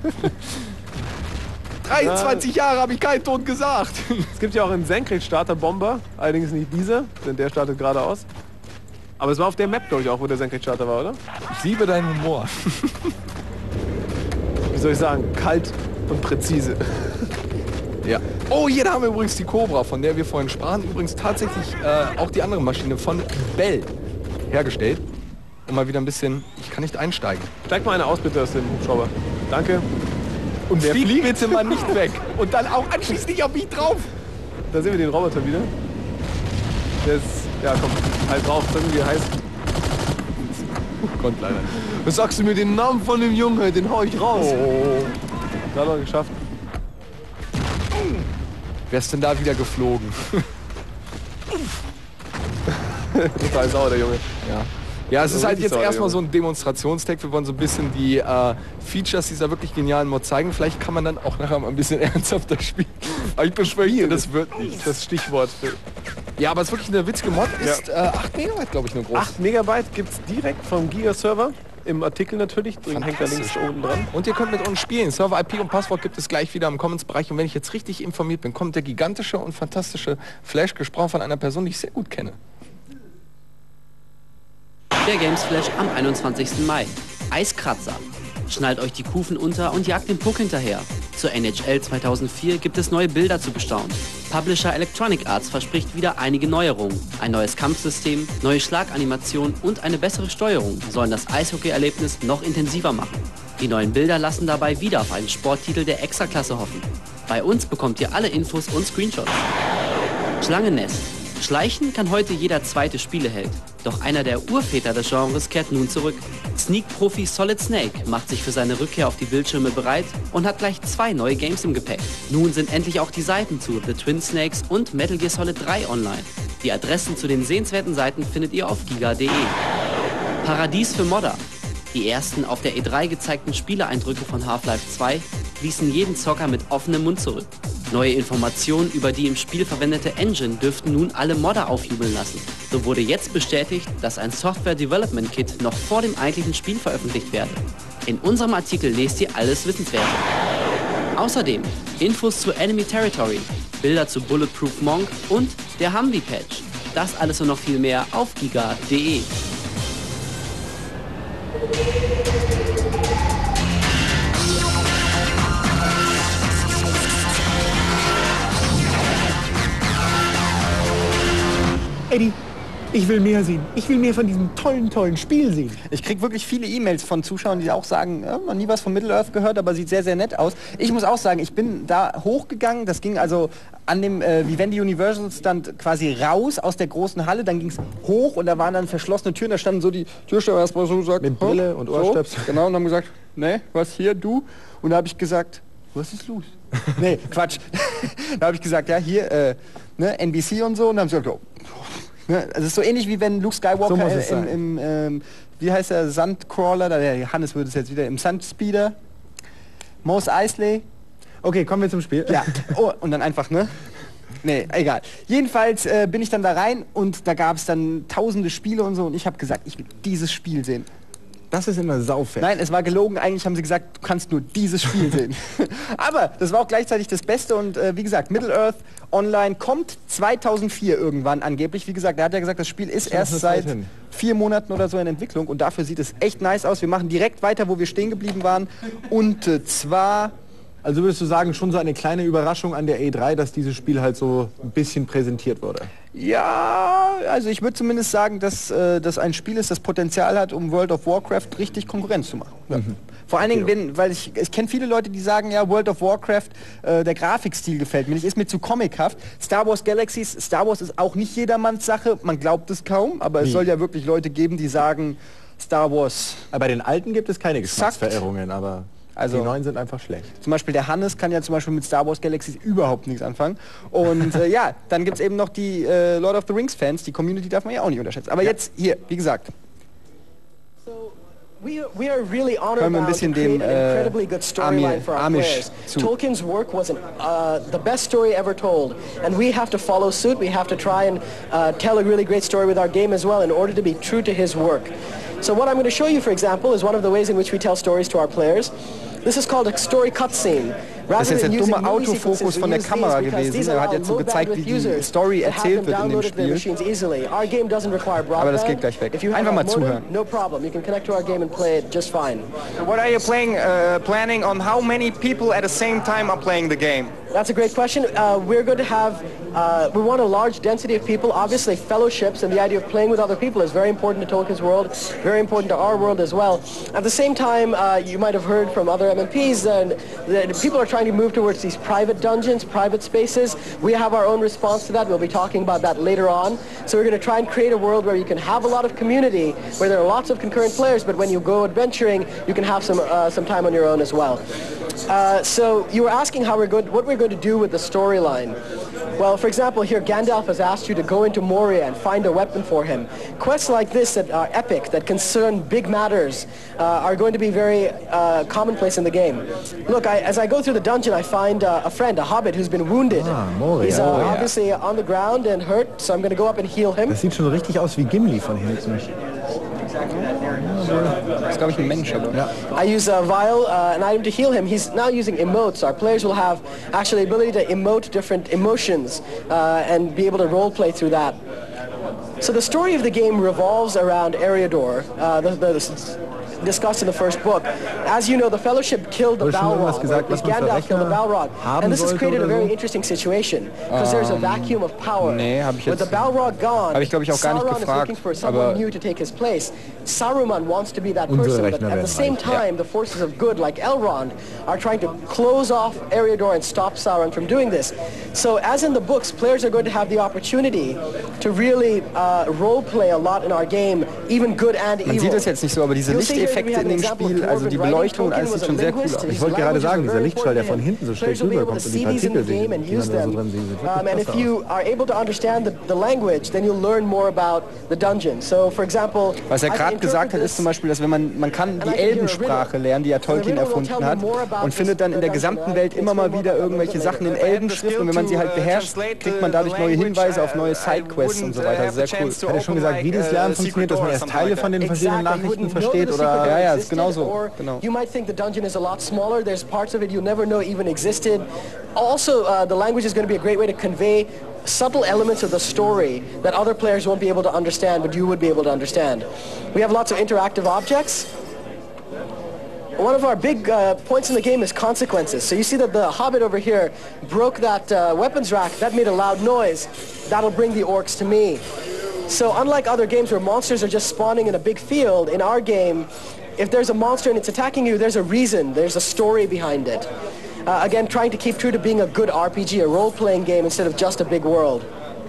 23 Jahre habe ich keinen Ton gesagt. Es gibt ja auch einen Senkrechtstarter-Bomber, allerdings nicht dieser, denn der startet geradeaus. Aber es war auf der Map, glaube ich, auch, wo der Senkrechtstarter war, oder? Ich liebe deinen Humor. Wie soll ich sagen? Kalt und präzise. Ja. Oh, hier haben wir übrigens die Cobra, von der wir vorhin sprachen. Übrigens tatsächlich auch die andere Maschine von Bell hergestellt. Und mal wieder ein bisschen... Ich kann nicht einsteigen. Steig mal eine aus, bitte, aus dem Hubschrauber. Danke. Und wer fliegt bitte mal nicht weg. Und dann auch anschließend nicht auf mich drauf. Da sehen wir den Roboter wieder. Der ist... Ja, komm, halt drauf, sagen wir heißt. Kommt leider nicht. Was sagst du mir den Namen von dem Jungen? Den hau ich raus. Oh. Da hat er geschafft. Wer ist denn da wieder geflogen? Total sauer, der Junge. Ja. Ja, es ist halt jetzt sauer, erstmal Junge. so ein Demonstrationstag. Wir wollen so ein bisschen die Features dieser wirklich genialen Mod zeigen. Vielleicht kann man dann auch nachher mal ein bisschen ernsthafter spielen. Aber ich beschwöre, das wird nicht. Das Stichwort. Ja, aber es ist wirklich eine witzige Mod. Ist 8 Megabyte, glaube ich, nur groß. 8 Megabyte gibt es direkt vom Giga-Server. Im Artikel natürlich. Drin hängt da links oben dran. Und ihr könnt mit uns spielen. Server, IP und Passwort gibt es gleich wieder im Comments-Bereich. Und wenn ich jetzt richtig informiert bin, kommt der gigantische und fantastische Flash, gesprochen von einer Person, die ich sehr gut kenne. Der Games Flash am 21. Mai. Eiskratzer. Schnallt euch die Kufen unter und jagt den Puck hinterher. Zur NHL 2004 gibt es neue Bilder zu bestaunen. Publisher Electronic Arts verspricht wieder einige Neuerungen. Ein neues Kampfsystem, neue Schlaganimationen und eine bessere Steuerung sollen das Eishockey-Erlebnis noch intensiver machen. Die neuen Bilder lassen dabei wieder auf einen Sporttitel der Extraklasse hoffen. Bei uns bekommt ihr alle Infos und Screenshots. Schlangennest. Schleichen kann heute jeder zweite Spieleheld. Doch einer der Urväter des Genres kehrt nun zurück. Sneak-Profi Solid Snake macht sich für seine Rückkehr auf die Bildschirme bereit und hat gleich 2 neue Games im Gepäck. Nun sind endlich auch die Seiten zu The Twin Snakes und Metal Gear Solid 3 online. Die Adressen zu den sehenswerten Seiten findet ihr auf giga.de. Paradies für Modder. Die ersten auf der E3 gezeigten Spieleeindrücke von Half-Life 2 ließen jeden Zocker mit offenem Mund zurück. Neue Informationen über die im Spiel verwendete Engine dürften nun alle Modder aufjubeln lassen. So wurde jetzt bestätigt, dass ein Software Development Kit noch vor dem eigentlichen Spiel veröffentlicht werde. In unserem Artikel lest ihr alles Wissenswerte. Außerdem Infos zu Enemy Territory, Bilder zu Bulletproof Monk und der Humvee Patch. Das alles und noch viel mehr auf giga.de. Eddie, ich will mehr sehen. Ich will mehr von diesem tollen Spiel sehen. Ich kriege wirklich viele E-Mails von Zuschauern, die auch sagen, ja, noch nie was von Middle-earth gehört, aber sieht sehr, sehr nett aus. Ich muss auch sagen, ich bin da hochgegangen. Das ging also an dem Vivendi Universal Stand quasi raus aus der großen Halle. Dann ging es hoch und da waren dann verschlossene Türen. Da standen so die Türsteher erstmal so gesagt, mit Brille und Ohrstöpsel. So, genau, und haben gesagt, ne, was hier, du? Und da habe ich gesagt, was ist los? Nee, Quatsch. Da habe ich gesagt, ja, hier, ne, NBC und so. Und dann haben sie gesagt, oh. Ne, also es ist so ähnlich wie wenn Luke Skywalker so im wie heißt der, Sandcrawler, der Hannes würde es jetzt wieder, im Sandspeeder, Mos Eisley. Okay, kommen wir zum Spiel. Ja, oh, und dann einfach, ne? Nee, egal. Jedenfalls bin ich dann da rein und da gab es dann tausende Spiele und so und ich habe gesagt, ich will dieses Spiel sehen. Das ist immer saufett. Nein, es war gelogen. Eigentlich haben sie gesagt, du kannst nur dieses Spiel sehen. Aber das war auch gleichzeitig das Beste und wie gesagt, Middle-earth Online kommt 2004 irgendwann angeblich. Wie gesagt, er hat ja gesagt, das Spiel ist erst seit 4 Monaten oder so in Entwicklung und dafür sieht es echt nice aus. Wir machen direkt weiter, wo wir stehen geblieben waren und zwar Also würdest du sagen, schon so eine kleine Überraschung an der E3, dass dieses Spiel halt so ein bisschen präsentiert wurde? Ja, also ich würde zumindest sagen, dass das ein Spiel ist, das Potenzial hat, um World of Warcraft richtig Konkurrenz zu machen. Ja. Vor allen Dingen, weil ich kenne viele Leute, die sagen, ja, World of Warcraft, der Grafikstil gefällt mir nicht, ist mir zu comichaft. Star Wars Galaxies, Star Wars ist auch nicht jedermanns Sache, man glaubt es kaum, aber es soll ja wirklich Leute geben, die sagen, Star Wars... Aber bei den alten gibt es keine Geschmacksverirrungen, aber... Also die neuen sind einfach schlecht. Zum Beispiel der Hannes kann ja zum Beispiel mit Star Wars Galaxies überhaupt nichts anfangen. Und ja, dann gibt es eben noch die Lord of the Rings Fans, die Community darf man ja auch nicht unterschätzen. Aber jetzt hier, wie gesagt. We are really honored Hören wir ein now to bisschen create dem an incredibly good storyline for our Amish players. zu. Tolkien's work was the best story ever told, and we have to follow suit. We have to try and tell a really great story with our game as well in order to be true to his work. So what I'm going to show you, for example, is one of the ways in which we tell stories to our players. This is called a story cutscene. Das ist jetzt der dumme Autofokus von der Kamera gewesen. Er hat jetzt so gezeigt, wie die Story erzählt wird in dem Spiel. Aber das geht gleich weg. Einfach mal zuhören. No problem. You can connect to our game and play it just fine. What are you planning on how many people at the same time are playing the game? That's a great question. We're going to have, we want a large density of people. Obviously, fellowships and the idea of playing with other people is very important to Tolkien's world, very important to our world as well. At the same time, you might have heard from other MMPs that people are trying to move towards these private dungeons, private spaces. We have our own response to that. We'll be talking about that later on. So we're going to try and create a world where you can have a lot of community, where there are lots of concurrent players, but when you go adventuring, you can have some time on your own as well. So you were asking what we're going to do with the storyline. Well, for example, here Gandalf has asked you to go into Moria and find a weapon for him. Quests like this that are epic, that concern big matters, are going to be very commonplace in the game. Look, as I go through the dungeon, I find a friend, a hobbit, who's been wounded. Moria. He's obviously on the ground and hurt, so I'm going to go up and heal him. Das sieht schon richtig aus wie Gimli von hinten. Das ist, glaube ich, ein Mensch. Ja. I use a vial, an item to heal him. He's now using emotes. Our players will have actually the ability to emote different emotions and be able to role play through that. So the story of the game revolves around Eriador, discussed in the first book. As you know, the Fellowship killed the Balrog, or at least Gandalf killed the Balrog. And this has created a very interesting situation, because there's a vacuum of power. With the Balrog gone, Sauron is looking for someone new to take his place. Saruman wants to be that person, but at the same time, the forces of good, like Elrond, are trying to close off Eriador and stop Sauron from doing this. So as in the books, players are going to have the opportunity to really role-play a lot in our game, even good and evil. Man sieht es jetzt nicht so, aber diese Lichteffekte in dem Spiel, also die Beleuchtung und alles sieht schon sehr cool aus. Ich wollte gerade sagen, dieser Lichtschall, der von hinten so schräg rüberkommt und die Partikel, die man da so drin sieht, and if you are able to understand the language, then you'll learn more about the dungeon. So, for example, was er gerade gesagt hat, ist zum Beispiel, dass wenn man kann die Elbensprache lernen, die ja Tolkien erfunden hat, und findet dann in der gesamten Welt immer mal wieder irgendwelche Sachen in Elbenschrift, und wenn man sie halt beherrscht, kriegt man dadurch neue Hinweise auf neue Sidequests und so weiter. Sehr cool. Hat er schon gesagt, wie das Lernen funktioniert, dass man erst Teile von den verschiedenen Nachrichten versteht, oder? Ja, ist genau so. Genau. You might think the dungeon is a lot smaller. There's parts of it you never know even existed. Also, the language is going to be a great way to convey subtle elements of the story that other players won't be able to understand, but you would be able to understand. We have lots of interactive objects. One of our big points in the game is consequences. So you see that the Hobbit over here broke that weapons rack. That made a loud noise. That'll bring the orcs to me. So unlike other games where monsters are just spawning in a big field, in our game, if there's a monster and it's attacking you, there's a reason, there's a story behind it. Again, trying to keep true to being a good RPG, a role-playing game instead of just a big world.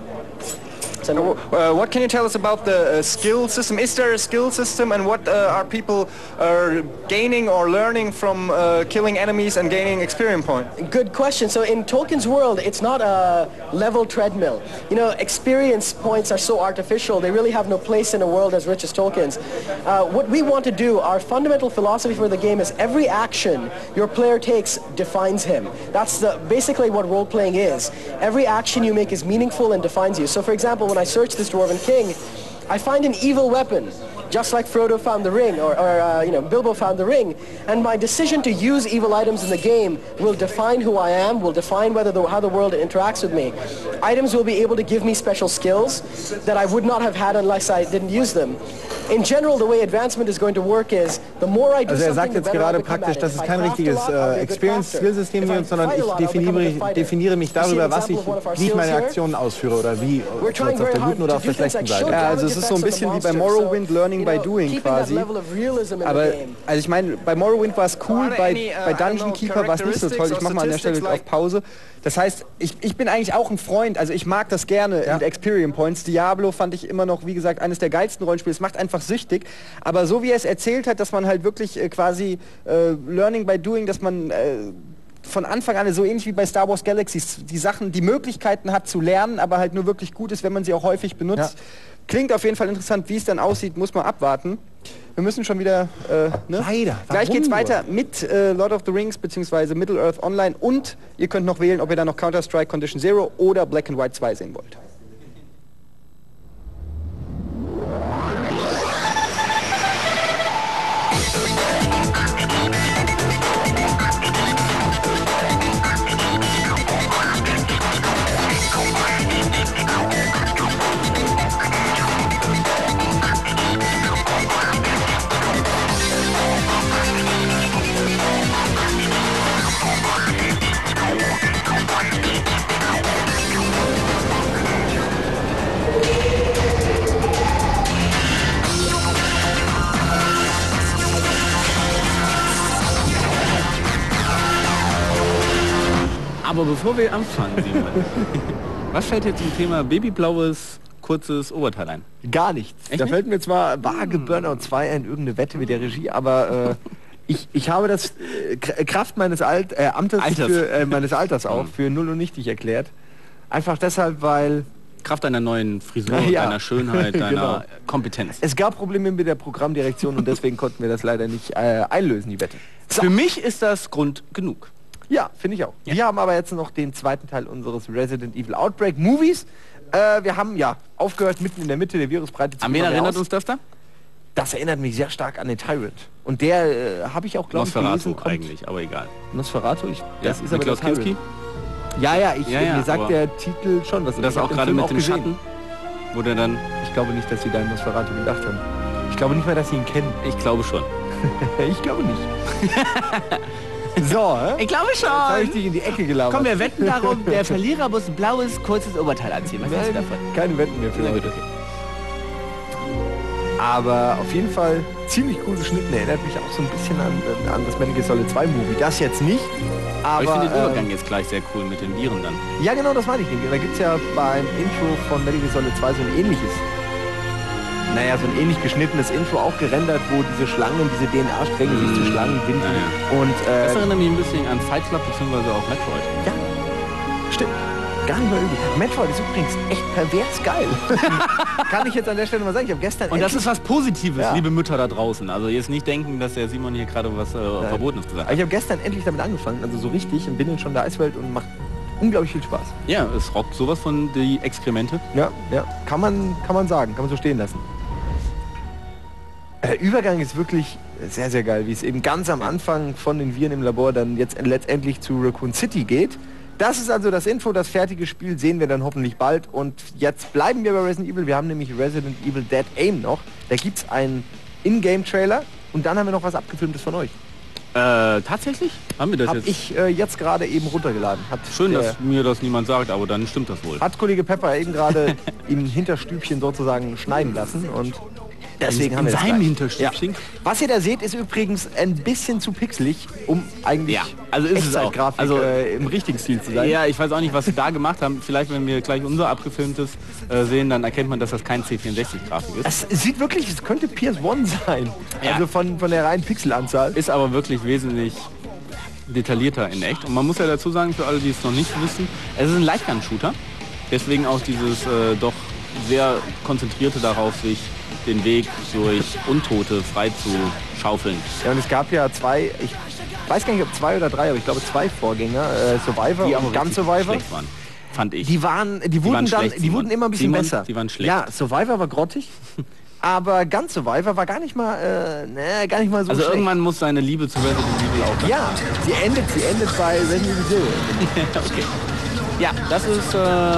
What can you tell us about the skill system? Is there a skill system, and what are people gaining or learning from killing enemies and gaining experience points? Good question. So in Tolkien's world, it's not a level treadmill. You know, experience points are so artificial. They really have no place in a world as rich as Tolkien's. What we want to do, our fundamental philosophy for the game is every action your player takes defines him. That's basically what role-playing is. Every action you make is meaningful and defines you. So for example, when I search this Dwarven King, I find an evil weapon, just like Frodo found the ring, or Bilbo found the ring. And my decision to use evil items in the game will define who I am, will define how the world interacts with me. Items will be able to give me special skills that I would not have had unless I didn't use them. in general, the way advancement is going to work is, the more I do Also er sagt something, the jetzt better I gerade become praktisch, at it. dass es If I kein craft a richtiges lot, I'll be a good crafter. Experience-Skill-System If I gibt, sondern fight a ich lot, I'll become a good fighter. definiere mich You see an darüber, example of one of our wie ich meine skills here? Aktionen ausführe oder wie, We're ob trying es auf very der hard guten oder to auf der do things schlechten like show Seite. Ja, damage also es ist so ein effects on the bisschen wie bei monster. Morrowind So, Learning by Doing keeping that quasi. level of realism in the Aber, game. also ich meine, bei Morrowind war es cool, Are there bei, any, bei I don't Dungeon know, Keeper war es nicht so toll. Ich mache mal an der Stelle statistics auf Pause. Das heißt, ich bin eigentlich auch ein Freund, also ich mag das gerne mit Experience Points. Diablo fand ich immer noch, wie gesagt, eines der geilsten Rollenspiele. Es macht einfach süchtig. Aber so wie er es erzählt hat, dass man halt wirklich quasi Learning by Doing, dass man von Anfang an so ähnlich wie bei Star Wars Galaxies die Sachen, die Möglichkeiten hat zu lernen, aber halt nur wirklich gut ist, wenn man sie auch häufig benutzt. Ja. Klingt auf jeden Fall interessant. Wie es dann aussieht, muss man abwarten. Wir müssen schon wieder, ne? Leider. Gleich geht's weiter mit Lord of the Rings bzw. Middle-earth Online und ihr könnt noch wählen, ob ihr dann noch Counter-Strike Condition Zero oder Black and White 2 sehen wollt. Aber bevor wir anfangen, Simon, was fällt dir zum Thema babyblaues, kurzes Oberteil ein? Gar nichts. Echt Da nicht? fällt mir zwar vage Burnout 2 ein, irgendeine Wette mit der Regie, aber ich habe das Kraft meines meines Alters auch für null und nichtig erklärt. Einfach deshalb, weil Kraft deiner neuen Frisur, Ja. deiner Schönheit, deiner Genau. Kompetenz. es gab Probleme mit der Programmdirektion und deswegen konnten wir das leider nicht einlösen, die Wette. Für mich ist das Grund genug. Ja, finde ich auch. Ja. Wir haben aber jetzt noch den zweiten Teil unseres Resident Evil Outbreak Movies. Wir haben ja aufgehört mitten in der Mitte der Virusbreite zu An wen kommen. erinnert uns das da? Das erinnert mich sehr stark an den Tyrant. Und der habe ich auch, glaube ich, Nosferatu gelesen, kommt... eigentlich, aber egal. Nosferatu? Das ist aber Klaus der Tyrant. Kinski. Ja, Ja, mir aber sagt der Titel schon was. Und das Ich hab auch den gerade Film mit dem gesehen. Schatten, wo der dann... Ich glaube nicht, dass sie da an Nosferatu gedacht haben. Ich glaube nicht mal, dass sie ihn kennen. Ich glaube schon. Ich glaube nicht. So, hä? Ich glaube Jetzt habe ich schon. dich in die Ecke gelabert. Komm, wir wetten darum, der Verlierer muss ein blaues, kurzes Oberteil anziehen. Was hältst du Nein, davon? keine Wetten mehr für Na heute. gut, okay. Aber auf jeden Fall ziemlich cool geschnitten. Erinnert mich auch so ein bisschen an das Metal Gear Solid 2 Movie. Das jetzt nicht. Aber ich Aber finde den Übergang jetzt gleich sehr cool mit den Viren dann. ja, genau, das meine ich nicht. Da gibt es ja beim Intro von Metal Gear Solid 2 so ein ähnliches. Naja, so ein ähnlich geschnittenes Intro auch gerendert, wo diese Schlangen, diese DNA-Stränge sich zu Schlangen binden. Ja, Und Das erinnert mich ein bisschen an Fight Club bzw. auch Metroid. ja, stimmt. Gar nicht mal übel. Metroid ist übrigens echt pervers geil. Kann ich jetzt an der Stelle mal sagen. Ich habe gestern Und das endlich- ist was Positives, Ja. liebe Mütter da draußen. Also jetzt nicht denken, dass der Simon hier gerade was Verbotenes gesagt Aber hat. ich habe gestern endlich damit angefangen, also so richtig, und bin jetzt schon in der Eiswelt und macht unglaublich viel Spaß. Ja, es rockt sowas von die Exkremente. Ja, ja, kann man sagen, kann man so stehen lassen. Der Übergang ist wirklich sehr, sehr geil, wie es eben ganz am Anfang von den Viren im Labor dann jetzt letztendlich zu Raccoon City geht. Das ist also das Info, das fertige Spiel sehen wir dann hoffentlich bald. Und jetzt bleiben wir bei Resident Evil. Wir haben nämlich Resident Evil Dead Aim noch. Da gibt es einen In-Game-Trailer und dann haben wir noch was abgefilmtes von euch. Tatsächlich? Haben wir das Hab jetzt? ich jetzt gerade eben runtergeladen. Hat Schön, der- dass mir das niemand sagt, aber dann stimmt das wohl. hat Kollege Pepper eben gerade im Hinterstübchen sozusagen schneiden lassen und deswegen haben wir das seinem gleich. Hinterstübchen? Ja. Was ihr da seht, ist übrigens ein bisschen zu pixelig, um eigentlich Ja, also ist es auch. Echtzeitgrafik, Also im richtigen Stil zu sein. Ja, ich weiß auch nicht, was sie da gemacht haben. Vielleicht, wenn wir gleich unser abgefilmtes sehen, dann erkennt man, dass das kein C64-Grafik ist. Es sieht wirklich, es könnte PS1 sein. Ja. Also von der reinen Pixelanzahl. Ist aber wirklich wesentlich detaillierter in echt. Und man muss ja dazu sagen, für alle, die es noch nicht wissen, es ist ein Lightgun-Shooter. Deswegen auch dieses doch sehr konzentrierte darauf, sich den Weg durch Untote frei zu schaufeln. Ja, und es gab ja zwei, ich weiß gar nicht, ob 2 oder 3, aber ich glaube 2 Vorgänger, Survivor Die und aber Gun richtig Survivor. schlecht waren, fand ich. Die wurden schlecht, die Simon. wurden immer ein bisschen Simon, besser. die waren schlecht. Ja, Survivor war grottig, aber Gun Survivor war gar nicht mal so Also schlecht. irgendwann muss seine Liebe zu Resident Evil auch. Ja, sie endet bei Resident Evil Zero. Okay. Ja, das ist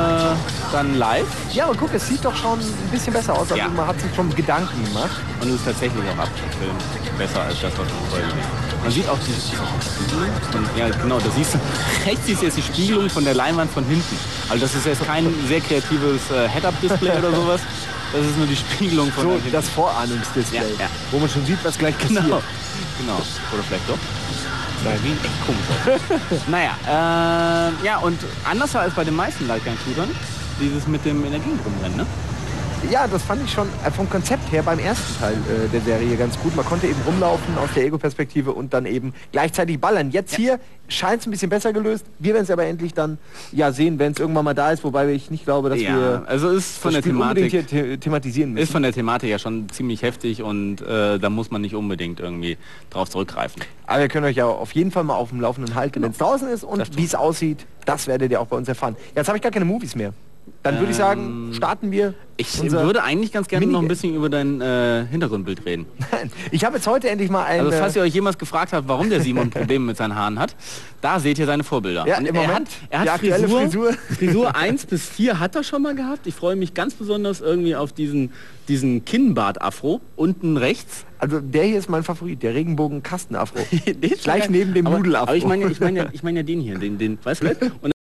dann live. Ja, aber guck, es sieht doch schon ein bisschen besser aus. Also Ja. man hat sich schon Gedanken gemacht. Und es ist tatsächlich auch abgefilmt. Besser als das, was man vorher gesehen hat. Man sieht auch die Spiegelung. Und, ja, genau, da siehst du, rechts siehst du jetzt die Spiegelung von der Leinwand von hinten. Also das ist jetzt kein sehr kreatives Head-Up-Display oder sowas. Das ist nur die Spiegelung von So, hinten. das Vorahnungsdisplay, Ja, ja. wo man schon sieht, was gleich passiert. Genau. Oder vielleicht doch. Das sieht echt komisch aus. Naja, ja, und anders als bei den meisten Lightgun-Shootern, dieses mit dem Energien rumrennen, ne? Ja, das fand ich schon vom Konzept her beim ersten Teil der Serie ganz gut. Man konnte eben rumlaufen aus der Ego-Perspektive und dann eben gleichzeitig ballern. Jetzt hier scheint es ein bisschen besser gelöst. Wir werden es aber endlich dann ja sehen, wenn es irgendwann mal da ist, wobei ich nicht glaube, dass wir also ist von das der Spiel unbedingt Thematik hier thematisieren müssen. ist von der Thematik ja schon ziemlich heftig und da muss man nicht unbedingt irgendwie drauf zurückgreifen. Aber wir können euch ja auf jeden Fall mal auf dem Laufenden halten, wenn es draußen ist und wie es aussieht, das werdet ihr auch bei uns erfahren. Jetzt habe ich gar keine Movies mehr. Dann würde ich sagen, starten wir. Ich unser würde eigentlich ganz gerne noch ein Minigame. bisschen über dein Hintergrundbild reden. Nein, ich habe jetzt heute endlich mal ein... Also falls ihr euch jemals gefragt habt, warum der Simon Probleme mit seinen Haaren hat, da seht ihr seine Vorbilder. Ja, Und im Moment er hat die aktuelle Frisur 1 bis 4 hat er schon mal gehabt. Ich freue mich ganz besonders irgendwie auf diesen Kinnbart-Afro unten rechts. Also der hier ist mein Favorit, der Regenbogen-Kasten-Afro. Der ist Gleich geil. neben dem Aber Nudel-Afro. ich meine ja den hier, den weißt du? Und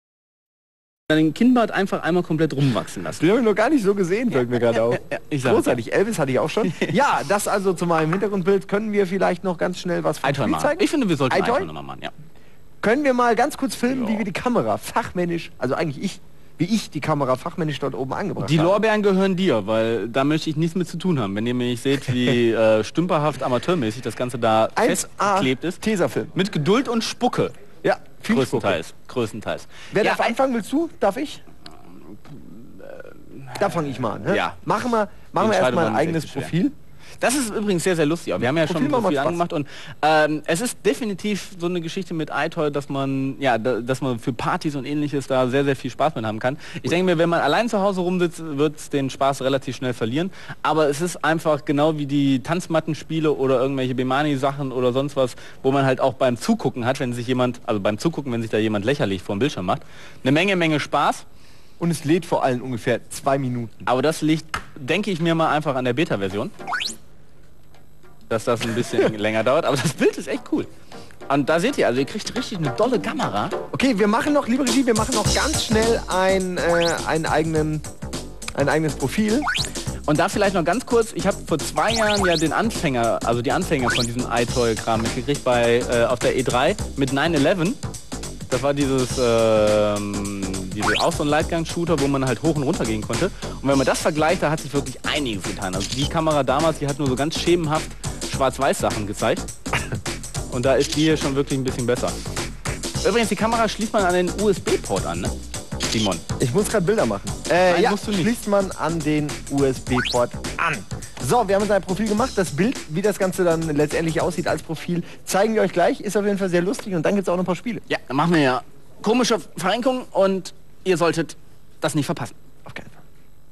dann den Kinnbart einfach einmal komplett rumwachsen lassen. Den habe ich noch gar nicht so gesehen, fällt mir gerade auf. Ich sag, Großartig, Elvis hatte ich auch schon. Ja, das also zu meinem Hintergrundbild. Können wir vielleicht noch ganz schnell was vom Eitor Spiel machen. zeigen? Ich finde, wir sollten Eitor? Eitor nochmal machen, ja. Können wir mal ganz kurz filmen, wie wir die Kamera fachmännisch, also eigentlich wie ich die Kamera fachmännisch dort oben angebracht Die habe. Lorbeeren gehören dir, weil da möchte ich nichts mit zu tun haben. Wenn ihr mich seht, wie stümperhaft amateurmäßig das Ganze da 1A festgeklebt ist. Tesafilm. Mit Geduld und Spucke. Ja, viel Größtenteils. Größtenteils. Wer Ja, darf anfangen? Willst du? Darf ich? Da fange ich mal an. Ne? Ja. Machen wir Entscheidung erstmal war ein nicht eigenes echt schwer. Profil. Das ist übrigens sehr, sehr lustig. Wir haben ja schon ein Profil Profil macht Spaß. angemacht und es ist definitiv so eine Geschichte mit Eitor, dass man dass man für Partys und ähnliches da sehr, sehr viel Spaß mit haben kann. Ich denke mir, wenn man allein zu Hause rumsitzt, wird es den Spaß relativ schnell verlieren. Aber es ist einfach genau wie die Tanzmattenspiele oder irgendwelche Bemani-Sachen oder sonst was, wo man halt auch beim Zugucken hat, wenn sich da jemand lächerlich vor dem Bildschirm macht, eine Menge Spaß. Und es lädt vor allem ungefähr 2 Minuten. Aber das liegt, denke ich mir mal, einfach an der Beta-Version. Dass das ein bisschen länger dauert. Aber das Bild ist echt cool. Und da seht ihr, also ihr kriegt richtig eine dolle Kamera. Okay, wir machen noch, liebe Regie, wir machen noch ganz schnell ein eigenes Profil. Und da vielleicht noch ganz kurz, ich habe vor 2 Jahren ja die Anfänger von diesem iToy-Kram mitgekriegt auf der E3 mit 9/11. Das war auch so ein Lightgun-Shooter, wo man halt hoch und runter gehen konnte. Und wenn man das vergleicht, da hat sich wirklich einiges getan. Also die Kamera damals, die hat nur so ganz schemenhaft Schwarz-Weiß-Sachen gezeigt. Und da ist die hier schon wirklich ein bisschen besser. Übrigens, die Kamera schließt man an den USB-Port an, ne? Simon. Ich muss gerade Bilder machen. Nein, Ja, musst du nicht. schließt man an den USB-Port an. So, wir haben uns ein Profil gemacht. Das Bild, wie das Ganze dann letztendlich aussieht als Profil, zeigen wir euch gleich. Ist auf jeden Fall sehr lustig und dann gibt es auch noch ein paar Spiele. Ja, dann machen wir ja komische Verrenkungen und ihr solltet das nicht verpassen. Auf keinen Fall.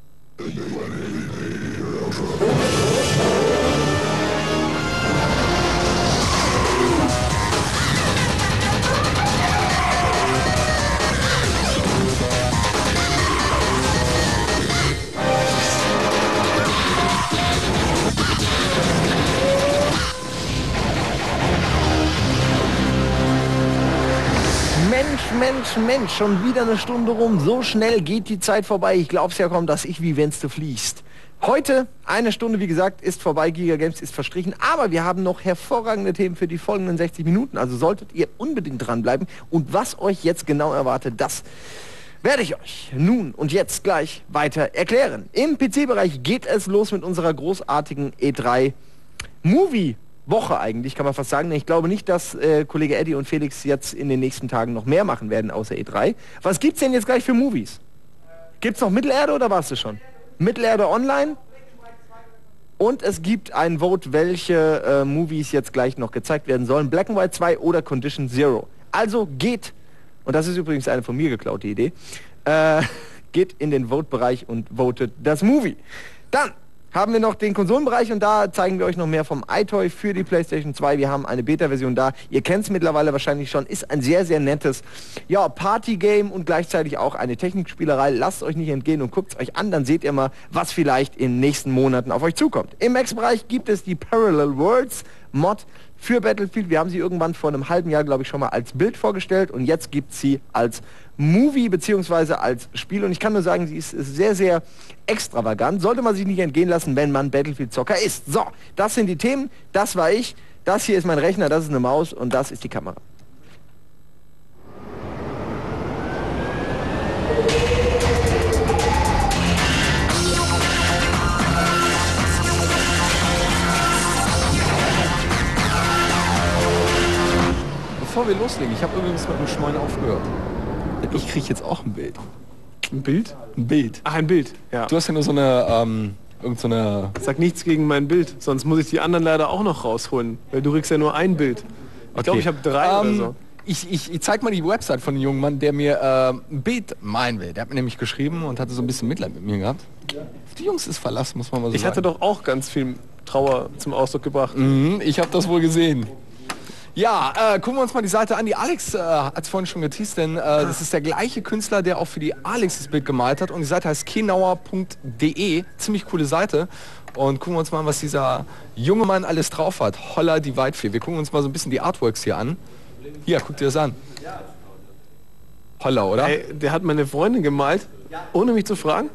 Mensch, schon wieder eine Stunde rum. So schnell geht die Zeit vorbei. Ich glaub's ja kaum, dass ich wie wenn's du fliegst. Heute, eine Stunde, wie gesagt, ist vorbei. Giga Games ist verstrichen. Aber wir haben noch hervorragende Themen für die folgenden 60 Minuten. Also solltet ihr unbedingt dranbleiben. Und was euch jetzt genau erwartet, das werde ich euch nun und jetzt gleich weiter erklären. Im PC-Bereich geht es los mit unserer großartigen E3 Movie Woche eigentlich, kann man fast sagen. Ich glaube nicht, dass Kollege Eddie und Felix jetzt in den nächsten Tagen noch mehr machen werden außer E3. Was gibt's denn jetzt gleich für Movies? Gibt's noch Mittelerde oder war's das schon? Mittelerde Online? Und es gibt ein Vote, welche Movies jetzt gleich noch gezeigt werden sollen. Black and White 2 oder Condition Zero. Also geht, und das ist übrigens eine von mir geklaute Idee, geht in den Vote-Bereich und votet das Movie. Dann haben wir noch den Konsolenbereich und da zeigen wir euch noch mehr vom iToy für die PlayStation 2. Wir haben eine Beta-Version da. Ihr kennt es mittlerweile wahrscheinlich schon. Ist ein sehr, sehr nettes Party-Game und gleichzeitig auch eine Technikspielerei. Lasst euch nicht entgehen und guckt es euch an. Dann seht ihr mal, was vielleicht in den nächsten Monaten auf euch zukommt. Im Max-Bereich gibt es die Parallel Worlds Mod für Battlefield. Wir haben sie irgendwann vor einem halben Jahr, glaube ich, schon mal als Bild vorgestellt und jetzt gibt es sie als Movie bzw. als Spiel und ich kann nur sagen, sie ist sehr, sehr extravagant. Sollte man sich nicht entgehen lassen, wenn man Battlefield-Zocker ist. So, das sind die Themen, das war ich, das hier ist mein Rechner, das ist eine Maus und das ist die Kamera. Bevor wir loslegen, ich habe übrigens mit dem Schmoyen aufgehört. Ich kriege jetzt auch ein Bild. Ein Bild? Ein Bild. Ach, ein Bild, ja. Du hast ja nur so eine, Sag nichts gegen mein Bild, sonst muss ich die anderen leider auch noch rausholen, weil du kriegst ja nur ein Bild. Ich glaube, ich habe 3 oder so. Ich zeig mal die Website von dem jungen Mann, der mir ein Bild malen will. Der hat mir nämlich geschrieben und hatte so ein bisschen Mitleid mit mir gehabt. Die Jungs ist verlassen, muss man mal so sagen. Ich hatte doch auch ganz viel Trauer zum Ausdruck gebracht. Ich habe das wohl gesehen. Ja, gucken wir uns mal die Seite an. Die Alex hat es vorhin schon geteased, denn das ist der gleiche Künstler, der auch für die Alex das Bild gemalt hat. Und die Seite heißt kenauer.de. Ziemlich coole Seite. Und gucken wir uns mal an, was dieser junge Mann alles drauf hat. Holla die Waldfee. Wir gucken uns mal so ein bisschen die Artworks hier an. Hier, guck dir das an. Holla, oder? Hey, der hat meine Freundin gemalt, ohne mich zu fragen.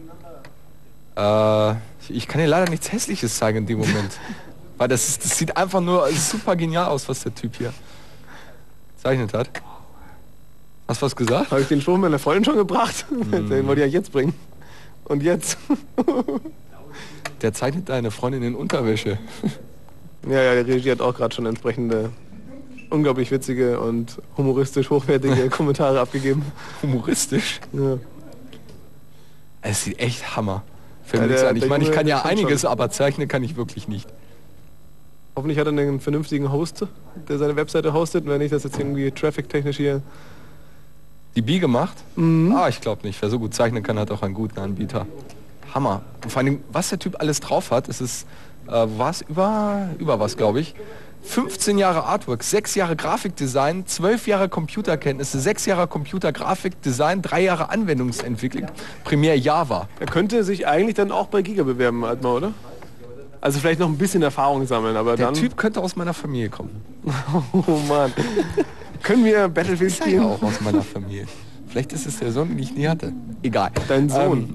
Ich kann dir leider nichts Hässliches zeigen in dem Moment. Weil das sieht einfach nur super genial aus, was der Typ hier gezeichnet hat. Hast du was gesagt? Habe ich den Spruch meiner Freundin schon gebracht? Den wollte ich ja jetzt bringen. Und jetzt? Der zeichnet deine Freundin in Unterwäsche. Ja, der Regie hat auch gerade schon entsprechende unglaublich witzige und humoristisch hochwertige Kommentare abgegeben. Humoristisch? Ja. Es sieht echt Hammer. Ja, ich meine, ich kann ja einiges, aber zeichnen kann ich wirklich nicht. Hoffentlich hat er einen vernünftigen Host, der seine Webseite hostet, und wenn nicht, das jetzt irgendwie traffic-technisch hier... Die Bi gemacht? Ich glaube nicht. Wer so gut zeichnen kann, hat auch einen guten Anbieter. Hammer. Und vor allem, was der Typ alles drauf hat, ist es, über was, glaube ich. 15 Jahre Artwork, 6 Jahre Grafikdesign, 12 Jahre Computerkenntnisse, 6 Jahre Computergrafikdesign, 3 Jahre Anwendungsentwicklung, Premiere Java. Er könnte sich eigentlich dann auch bei Giga bewerben, Altmar, oder? Also vielleicht noch ein bisschen Erfahrung sammeln, aber der dann... Der Typ könnte aus meiner Familie kommen. Oh Mann. Können wir Battlefield spielen? Auch aus meiner Familie. Vielleicht ist es der Sohn, den ich nie hatte. Egal. Dein Sohn.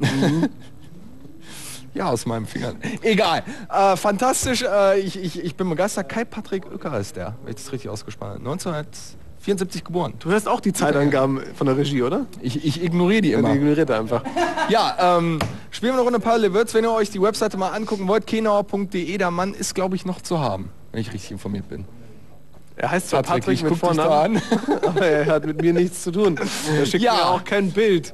Ja, aus meinem Finger. Egal. Fantastisch. Ich bin begeistert. Kai Patrick Uecker ist der, wenn ich das richtig ausgesprochen habe. 1974 geboren. Du hörst auch die Zeitangaben von der Regie, oder? Ich ignoriere die immer. Die ignoriert er einfach. Ja, spielen wir noch eine Parallel Worlds. Wenn ihr euch die Webseite mal angucken wollt, kenauer.de, der Mann ist, glaube ich, noch zu haben, wenn ich richtig informiert bin. Er heißt zwar Patrick mit Vornamen, aber er hat mit mir nichts zu tun. Er schickt mir auch kein Bild.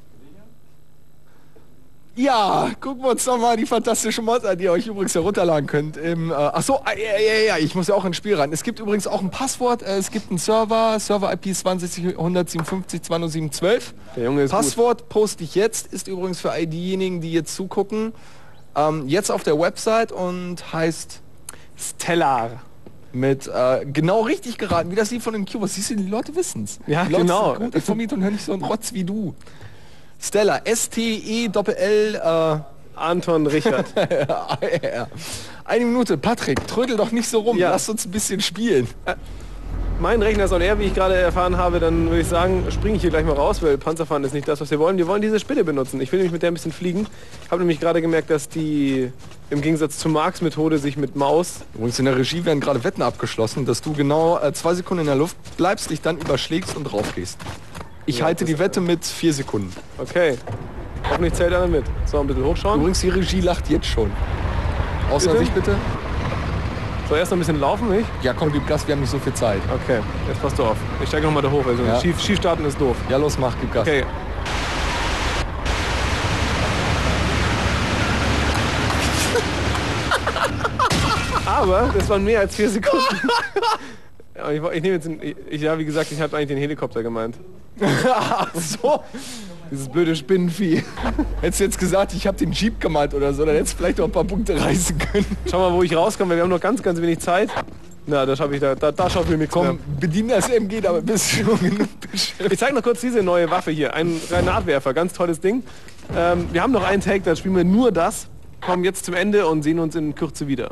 Ja, gucken wir uns doch mal die fantastische Mod an, die ihr euch übrigens herunterladen könnt. Achso, ich muss ja auch ins Spiel rein. Es gibt übrigens auch ein Passwort, es gibt einen Server-IP 62.157.207.12. Der Junge ist Passwort gut. poste ich jetzt, ist übrigens für all diejenigen, die jetzt zugucken, jetzt auf der Website und heißt Stellar. Mit genau richtig geraten, wie das Lied von den Cubers. Siehst du, die Leute wissen's. Ja, die Leute genau. sind gut informiert und hören nicht so einen Rotz wie du. Stellar, S-T-E-L-L Anton Richard. Eine Minute, Patrick, trödel doch nicht so rum, ja. Lass uns ein bisschen spielen. Mein Rechner ist on air, wie ich gerade erfahren habe, dann würde ich sagen, springe ich hier gleich mal raus, weil Panzerfahren ist nicht das, was wir wollen. Wir wollen diese Spinne benutzen. Ich will nämlich mit der ein bisschen fliegen. Ich habe nämlich gerade gemerkt, dass die im Gegensatz zu Marks Methode sich mit Maus... Übrigens in der Regie werden gerade Wetten abgeschlossen, dass du genau 2 Sekunden in der Luft bleibst, dich dann überschlägst und drauf gehst. Ich halte die Wette mit 4 Sekunden. Okay. Hoffentlich zählt einer mit. So, ein bisschen hochschauen. Übrigens, die Regie lacht jetzt schon. Außer sich bitte. So, erst noch ein bisschen laufen, nicht? Ja, komm, gib Gas, wir haben nicht so viel Zeit. Okay, jetzt passt du auf. Ich steige noch mal da hoch, weil so schief starten ist doof. Ja, los, mach, gib Gas. Okay. Aber das waren mehr als 4 Sekunden. Ich nehme jetzt, wie gesagt, ich habe eigentlich den Helikopter gemeint. Ach so. Dieses blöde Spinnenvieh. Hättest du jetzt gesagt, ich habe den Jeep gemalt oder so, dann hättest du vielleicht noch ein paar Punkte reißen können. Schau mal, wo ich rauskomme, wir haben noch ganz, ganz wenig Zeit. Na, da schaffe ich da schaut mir nichts mehr. Komm, bedien das MG, damit bist du schon genug beschäftigt. Ich zeige noch kurz diese neue Waffe hier, ein Granatwerfer, ganz tolles Ding. Wir haben noch einen Tag, da spielen wir nur das, kommen jetzt zum Ende und sehen uns in Kürze wieder.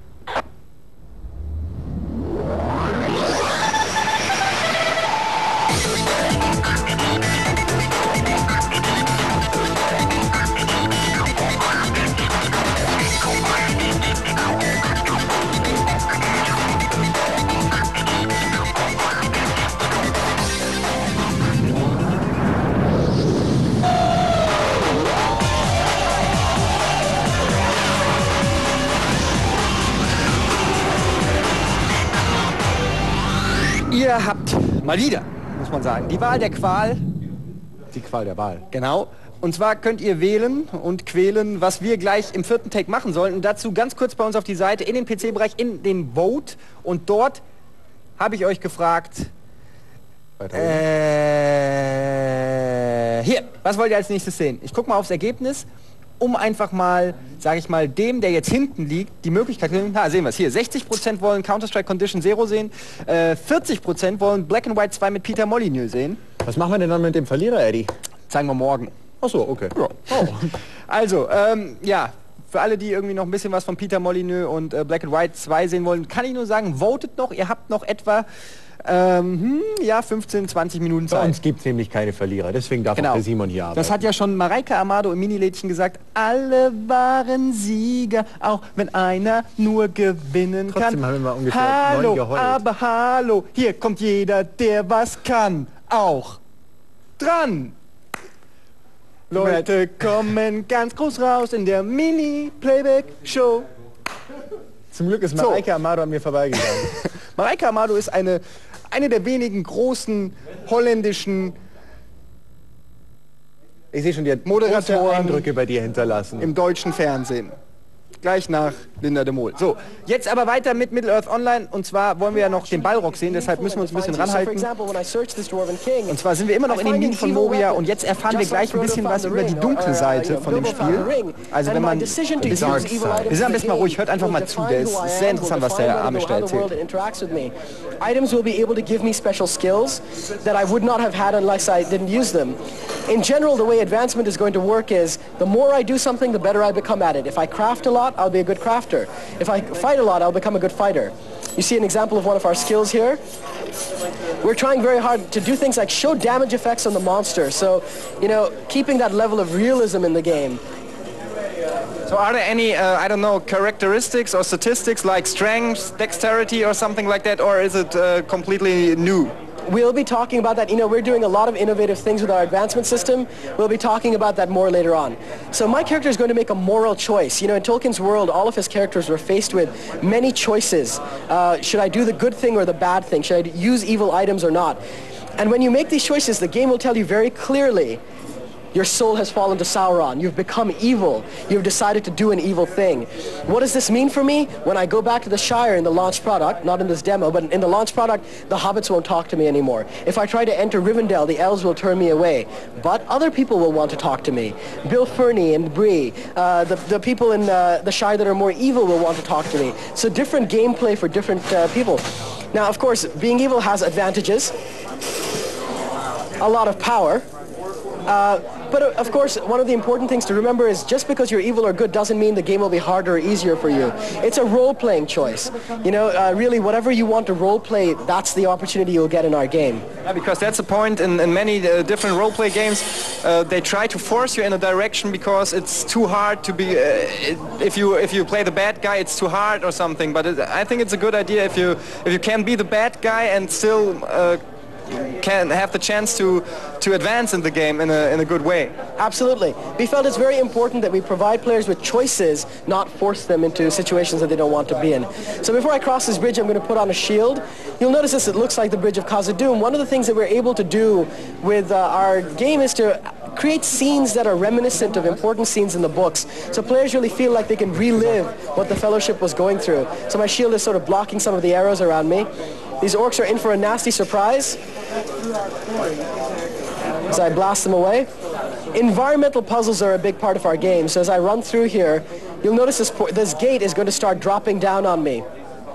Ihr habt mal wieder, muss man sagen, die Wahl der Qual. Die Qual der Wahl. Genau. Und zwar könnt ihr wählen und quälen, was wir gleich im 4. Take machen sollen. Und dazu ganz kurz bei uns auf die Seite, in den PC-Bereich, in den Vote. Und dort habe ich euch gefragt, hier, was wollt ihr als nächstes sehen? Ich gucke mal aufs Ergebnis, um einfach mal, sage ich mal, dem, der jetzt hinten liegt, die Möglichkeit zu nehmen. Sehen wir es hier. 60% wollen Counter-Strike Condition Zero sehen, 40% wollen Black and White 2 mit Peter Molyneux sehen. Was machen wir denn dann mit dem Verlierer, Eddie? Zeigen wir morgen. Ach so, okay. Ja. Oh. Also, ja, für alle, die irgendwie noch ein bisschen was von Peter Molyneux und Black and White 2 sehen wollen, kann ich nur sagen, votet noch. Ihr habt noch etwa ja, 15, 20 Minuten Zeit. Bei uns gibt es nämlich keine Verlierer, deswegen darf auch der Simon hier arbeiten. Das hat ja schon Mareike Amado im Minilädchen gesagt, alle waren Sieger, auch wenn einer nur gewinnen Trotzdem kann. haben wir mal ungefähr 9 geheult. Aber hallo, hier kommt jeder, der was kann, auch dran. Leute kommen ganz groß raus in der Mini-Playback-Show. Zum Glück ist Mareike Amado an mir vorbeigegangen. Mareike Amado ist eine der wenigen großen holländischen Ich sehe schon, die hat Moderatoren Eindrücke bei dir hinterlassen. im deutschen Fernsehen. Gleich nach Linda de Mol. So, jetzt aber weiter mit Middle-earth Online. Und zwar wollen wir ja noch den Balrog sehen, deshalb müssen wir uns ein bisschen ranhalten. Und zwar sind wir immer noch in den Minen von Moria und jetzt erfahren wir gleich ein bisschen was über die dunkle Seite von dem Spiel. Also wenn man... Wir sind am besten mal ruhig, hört einfach mal zu. Der ist sehr interessant, was der Amish da erzählt. Items will be able to give me special skills that I would not have had unless I didn't use them. In general, the way advancement is going to work is the more I do something, the better I become at it. If I craft a lot, I'll be a good crafter. If I fight a lot, I'll become a good fighter. You see an example of one of our skills here. We're trying very hard to do things like show damage effects on the monster. So, you know, keeping that level of realism in the game. So are there any, I don't know, characteristics or statistics like strength, dexterity or something like that, or is it completely new? We'll be talking about that. You know, we're doing a lot of innovative things with our advancement system. We'll be talking about that more later on. So my character is going to make a moral choice. You know, in Tolkien's world, all of his characters were faced with many choices. Should I do the good thing or the bad thing? Should I use evil items or not? And when you make these choices, the game will tell you very clearly, your soul has fallen to Sauron. You've become evil. You've decided to do an evil thing. What does this mean for me? When I go back to the Shire in the launch product, not in this demo, but in the launch product, the hobbits won't talk to me anymore. If I try to enter Rivendell, the elves will turn me away. But other people will want to talk to me. Bill Fernie and Bree, the people in the Shire that are more evil will want to talk to me. So different gameplay for different people. Now, of course, being evil has advantages. A lot of power. But of course, one of the important things to remember is just because you're evil or good doesn't mean the game will be harder or easier for you. It's a role-playing choice. You know, really, whatever you want to role-play, that's the opportunity you'll get in our game. Yeah, because that's the point in many different role-play games. They try to force you in a direction because it's too hard to be... if you play the bad guy, it's too hard or something. But I think it's a good idea if you can be the bad guy and still... can have the chance to advance in the game in a good way. Absolutely. We felt it's very important that we provide players with choices, not force them into situations that they don't want to be in. So before I cross this bridge, I'm going to put on a shield. You'll notice this, it looks like the Bridge of Khazad-dûm. One of the things that we're able to do with our game is to create scenes that are reminiscent of important scenes in the books. So players really feel like they can relive what the Fellowship was going through. So my shield is sort of blocking some of the arrows around me. These orcs are in for a nasty surprise as I blast them away. environmental puzzles are a big part of our game. So as I run through here, you'll notice this gate is going to start dropping down on me.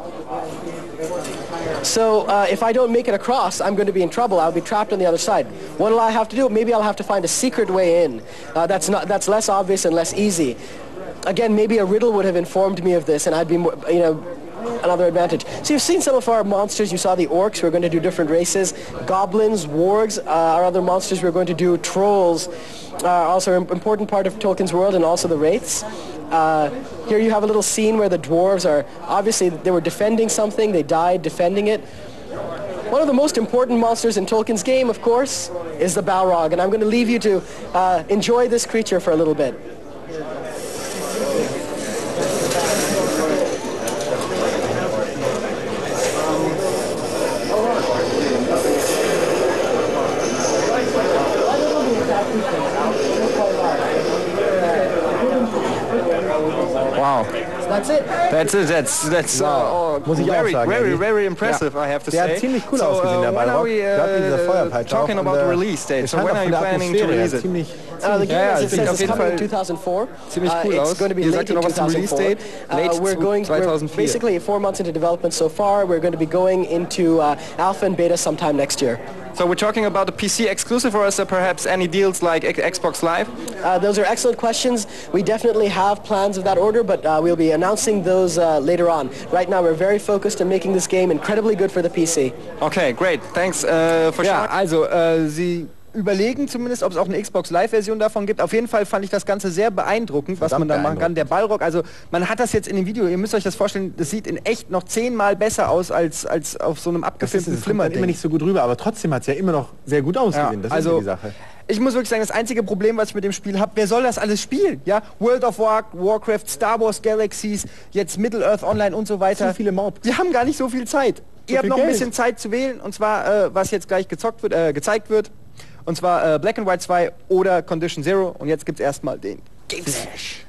So if I don't make it across, I'm going to be in trouble. I'll be trapped on the other side. What will I have to do? Maybe I'll have to find a secret way in. That's less obvious and less easy. Again, maybe a riddle would have informed me of this, and I'd be more, another advantage. So you've seen some of our monsters. You saw the orcs. We're going to do different races. Goblins, wargs are other monsters. We're going to do trolls. Also an important part of Tolkien's world, and also the wraiths. Here you have a little scene where the dwarves are, obviously they were defending something, they died defending it. One of the most important monsters in Tolkien's game, of course, is the Balrog, and I'm going to leave you to enjoy this creature for a little bit. Wow. That's it. That's it. That's Muss ich auch sagen, very impressive, I have to Der say. hat ziemlich cool ausgesehen, der when are Balrog. we Gerade mit dieser Feuerpeitsche talking auch. about Und, the release date? es So scheint when auch are von you der planning to Atmosphäre release her it? ziemlich The game, as it sieht says, auf is jeden coming in Fall 2004. ziemlich cool It's aus. going to be Ihr late sagt ja in noch was zum 2004. Release-Date. Late We're 2004. basically 4 months into development so far. We're going to be going into alpha and beta sometime next year. So we're talking about the PC exclusive, or is there perhaps any deals like Xbox Live? Those are excellent questions. We definitely have plans of that order, but we'll be announcing those later on. Right now we're very focused on making this game incredibly good for the PC. Okay, great. Thanks for Ja, sharing. also sie überlegen zumindest, ob es auch eine Xbox Live-Version davon gibt. Auf jeden Fall fand ich das Ganze sehr beeindruckend, was man da machen kann. Der Balrog, also man hat das jetzt in dem Video, ihr müsst euch das vorstellen, das sieht in echt noch 10-mal besser aus als auf so einem abgefilmten Flimmer. Immer nicht so gut rüber, aber trotzdem hat es ja immer noch sehr gut ausgesehen. Ja, das ist ja die Sache. Ich muss wirklich sagen, das einzige Problem, was ich mit dem Spiel habe, wer soll das alles spielen? Ja, World of Warcraft, Star Wars Galaxies, jetzt Middle-earth Online und so weiter. So viele Mobs. Wir haben gar nicht so viel Zeit. Ihr habt noch ein bisschen Zeit zu wählen, und zwar, was jetzt gleich gezeigt wird. Und zwar Black and White 2 oder Condition Zero. Und jetzt gibt es erstmal den Games Flash.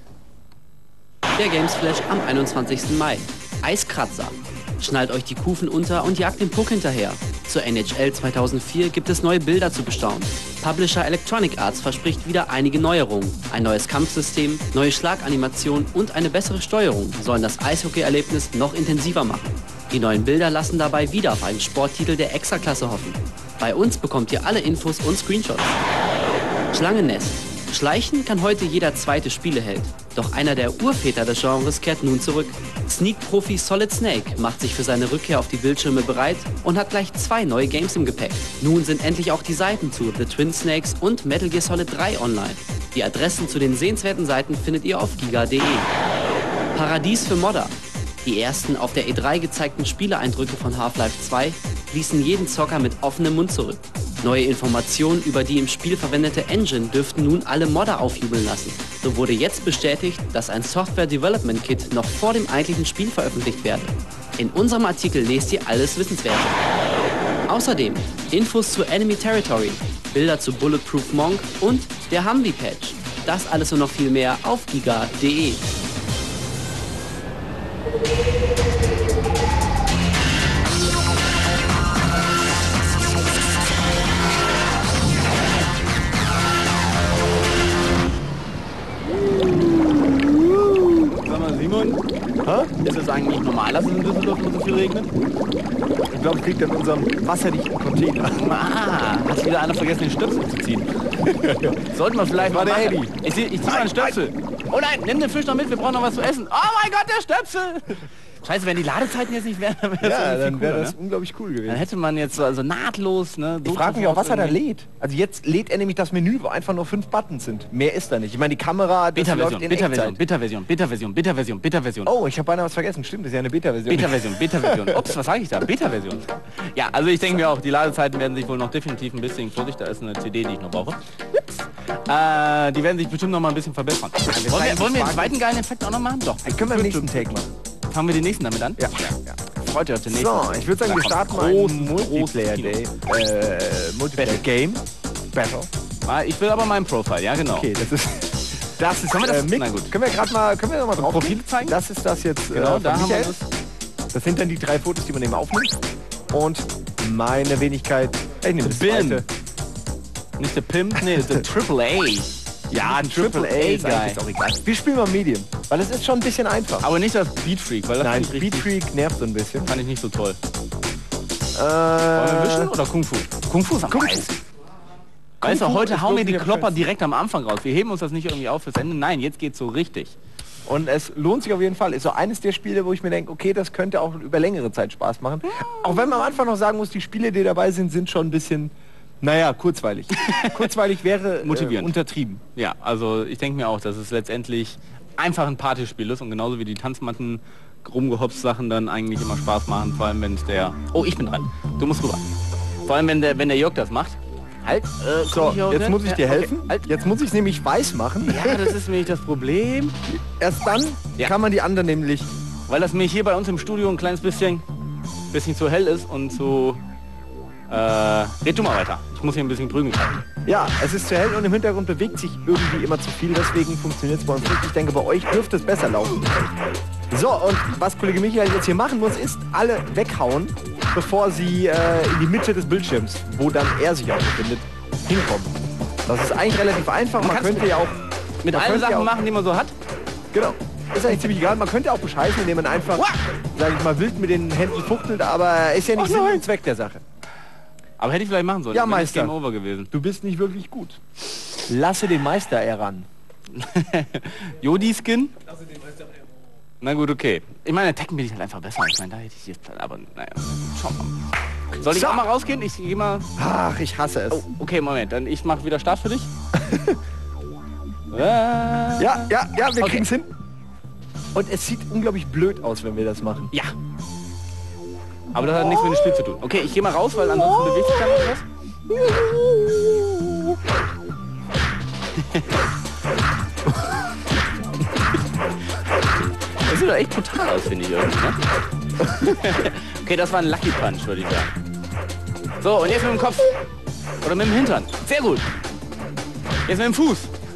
Der Games Flash am 21. Mai. Eiskratzer. Schnallt euch die Kufen unter und jagt den Puck hinterher. Zur NHL 2004 gibt es neue Bilder zu bestaunen. Publisher Electronic Arts verspricht wieder einige Neuerungen. Ein neues Kampfsystem, neue Schlaganimationen und eine bessere Steuerung sollen das Eishockey-Erlebnis noch intensiver machen. Die neuen Bilder lassen dabei wieder auf einen Sporttitel der Extraklasse hoffen. Bei uns bekommt ihr alle Infos und Screenshots. Schlangennest. Schleichen kann heute jeder zweite Spieleheld. Doch einer der Urväter des Genres kehrt nun zurück. Sneak-Profi Solid Snake macht sich für seine Rückkehr auf die Bildschirme bereit und hat gleich 2 neue Games im Gepäck. Nun sind endlich auch die Seiten zu The Twin Snakes und Metal Gear Solid 3 online. Die Adressen zu den sehenswerten Seiten findet ihr auf giga.de. Paradies für Modder. Die ersten auf der E3 gezeigten Spieleeindrücke von Half-Life 2 ließen jeden Zocker mit offenem Mund zurück. Neue Informationen über die im Spiel verwendete Engine dürften nun alle Modder aufjubeln lassen. So wurde jetzt bestätigt, dass ein Software Development Kit noch vor dem eigentlichen Spiel veröffentlicht werde. In unserem Artikel lest ihr alles Wissenswerte. Außerdem Infos zu Enemy Territory, Bilder zu Bulletproof Monk und der Humvee Patch. Das alles und noch viel mehr auf giga.de. Simon, ist es eigentlich normal, dass es in Düsseldorf immer so viel regnet? Ich glaube, es liegt an unserem wasserdichten Container. Ah, hat wieder einer vergessen, den Stöpsel zu ziehen. Sollten wir vielleicht mal machen. Ich zieh mal einen Stöpsel. Oh nein, nimm den Fisch noch mit, wir brauchen noch was zu essen. Oh mein Gott, der Stöpsel! Scheiße, wenn die Ladezeiten jetzt nicht wären, dann wäre das unglaublich cool gewesen. Dann hätte man jetzt so also nahtlos, ne? Ich frage mich auch, was er da lädt. Also jetzt lädt er nämlich das Menü, wo einfach nur 5 Buttons sind. Mehr ist da nicht. Ich meine, die Kamera, das läuft in Echtzeit. Beta-Version. Oh, ich habe beinahe was vergessen. Stimmt, das ist ja eine Beta-Version. Beta-Version. Ups, was sage ich da? Beta-Version. Ja, also ich denke mir auch, die Ladezeiten werden sich wohl noch definitiv ein bisschen, Vorsicht, da ist eine CD, die ich noch brauche. Ups. Die werden sich bestimmt noch mal ein bisschen verbessern. Wollen wir den zweiten geilen Effekt auch noch machen? Doch. Dann können wir im nächsten Take machen. Fangen wir den nächsten damit an? Ja. Freut euch auf den nächsten. So, ich würde sagen, wir starten mal einen Multiplayer-Day. Multiplayer-Game. Battle. Ich will aber meinen Profile, ja genau. Okay, das ist können wir das? Mick, Na gut. können wir noch mal drauf Profile zeigen? Das ist das jetzt Genau, da haben wir Michael. Das sind dann die 3 Fotos, die man eben aufnimmt. Und meine Wenigkeit, ich nehme das zweite. Nicht der Pimp, nee, der Triple A. Ja, ein Triple A ist Guy. eigentlich auch egal. Wir spielen mal Medium, weil es ist schon ein bisschen einfach. Aber nicht das Beat Freak, weil das Nein, fand ich Beat Freak nervt so ein bisschen. fand ich nicht so toll. Wollen wir mischen oder Kung Fu? Kung Fu ist am meisten. Weißt du, heute hauen wir die Klopper direkt am Anfang raus. Wir heben uns das nicht irgendwie auf fürs Ende. Nein, jetzt geht's so richtig. Und es lohnt sich auf jeden Fall. Ist so eines der Spiele, wo ich mir denke, okay, das könnte auch über längere Zeit Spaß machen. Auch wenn man am Anfang noch sagen muss, die Spiele, die dabei sind schon ein bisschen, naja, kurzweilig. Kurzweilig wäre Motivierend. Untertrieben. Ja, also ich denke mir auch, dass es letztendlich einfach ein Partyspiel ist und genauso wie die Tanzmatten rumgehopst Sachen dann eigentlich immer Spaß machen, vor allem wenn es der... Oh, ich bin dran. Du musst rüber. Vor allem wenn der Jörg das macht. Halt, So, jetzt muss ich dir helfen. Okay, halt. Jetzt muss ich nämlich weiß machen. Ja, das ist nämlich das Problem. Erst dann kann man die anderen nämlich... Weil das mir hier bei uns im Studio ein kleines bisschen zu hell ist und zu... red du mal weiter. Ich muss hier ein bisschen prügeln. Ja, es ist zu hell und im Hintergrund bewegt sich irgendwie immer zu viel. Deswegen funktioniert es bei uns nicht. Ich denke, bei euch dürfte es besser laufen. So, und was Kollege Michael jetzt hier machen muss, ist alle weghauen, bevor sie in die Mitte des Bildschirms, wo dann er sich auch befindet, hinkommen. Das ist eigentlich relativ einfach. Man könnte ja auch... Mit man allen könnte Sachen ja auch, machen, die man so hat. Genau. Ist eigentlich ziemlich egal. Man könnte auch bescheißen, indem man einfach, sage ich mal, wild mit den Händen fuchtelt, aber ist ja nicht Sinn und Zweck der Sache. Aber hätte ich vielleicht machen sollen. Ja, dann wäre Meister. Game Over gewesen. Du bist nicht wirklich gut. Lasse den Meister heran. Jodi-Skin? Na gut, okay. Ich meine, Tekken bin ich halt einfach besser. Ich meine, da hätte ich jetzt... Aber naja, schauen wir mal. Soll ich auch mal rausgehen? Ich gehe mal... Ach, ich hasse es. Oh, okay, Moment. Dann ich mache wieder Start für dich. Ja, wir Okay. kriegen's hin. Und es sieht unglaublich blöd aus, wenn wir das machen. Ja. Aber das hat nichts mit dem Spiel zu tun. Okay, ich gehe mal raus, weil ansonsten bewegt sich dann etwas. Das sieht doch echt brutal aus, finde ich irgendwie, ne? Okay, das war ein Lucky Punch, würde ich sagen. So, und jetzt mit dem Kopf. Oder mit dem Hintern. Sehr gut. Jetzt mit dem Fuß.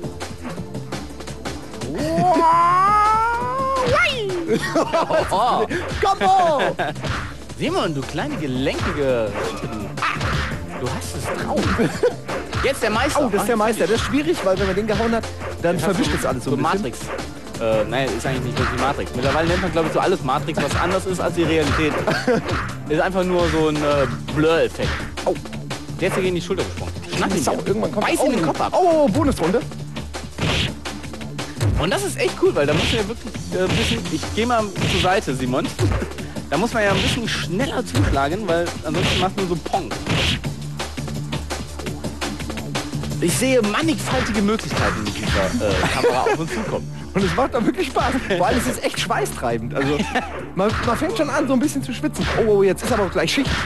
Oh. Kombo! Simon, du kleine gelenkige... Du hast es drauf. Jetzt der Meister. Oh, das ist der Meister. Das ist schwierig, weil wenn man den gehauen hat, dann verwischt das alles so ein bisschen. Matrix. Nein, ist eigentlich nicht wirklich Matrix. Mittlerweile nennt man, glaube ich, so alles Matrix, was anders ist als die Realität. Ist einfach nur so ein Blur-Effekt. Oh, der ist hier gegen die Schulter gesprungen. Schnapp ihn Sau, dir. irgendwann kommt Beiß ihm den Kopf ab. Oh, Bonusrunde. Und das ist echt cool, weil da muss man ja wirklich ein bisschen... Ich gehe mal zur Seite, Simon. Da muss man ja ein bisschen schneller zuschlagen, weil ansonsten macht man so Pong. Ich sehe mannigfaltige Möglichkeiten mit dieser Kamera auf uns zukommen. Und es macht da wirklich Spaß. Vor allem ist es echt schweißtreibend. Also man fängt schon an, so ein bisschen zu schwitzen. Oh, jetzt ist aber gleich Schicht.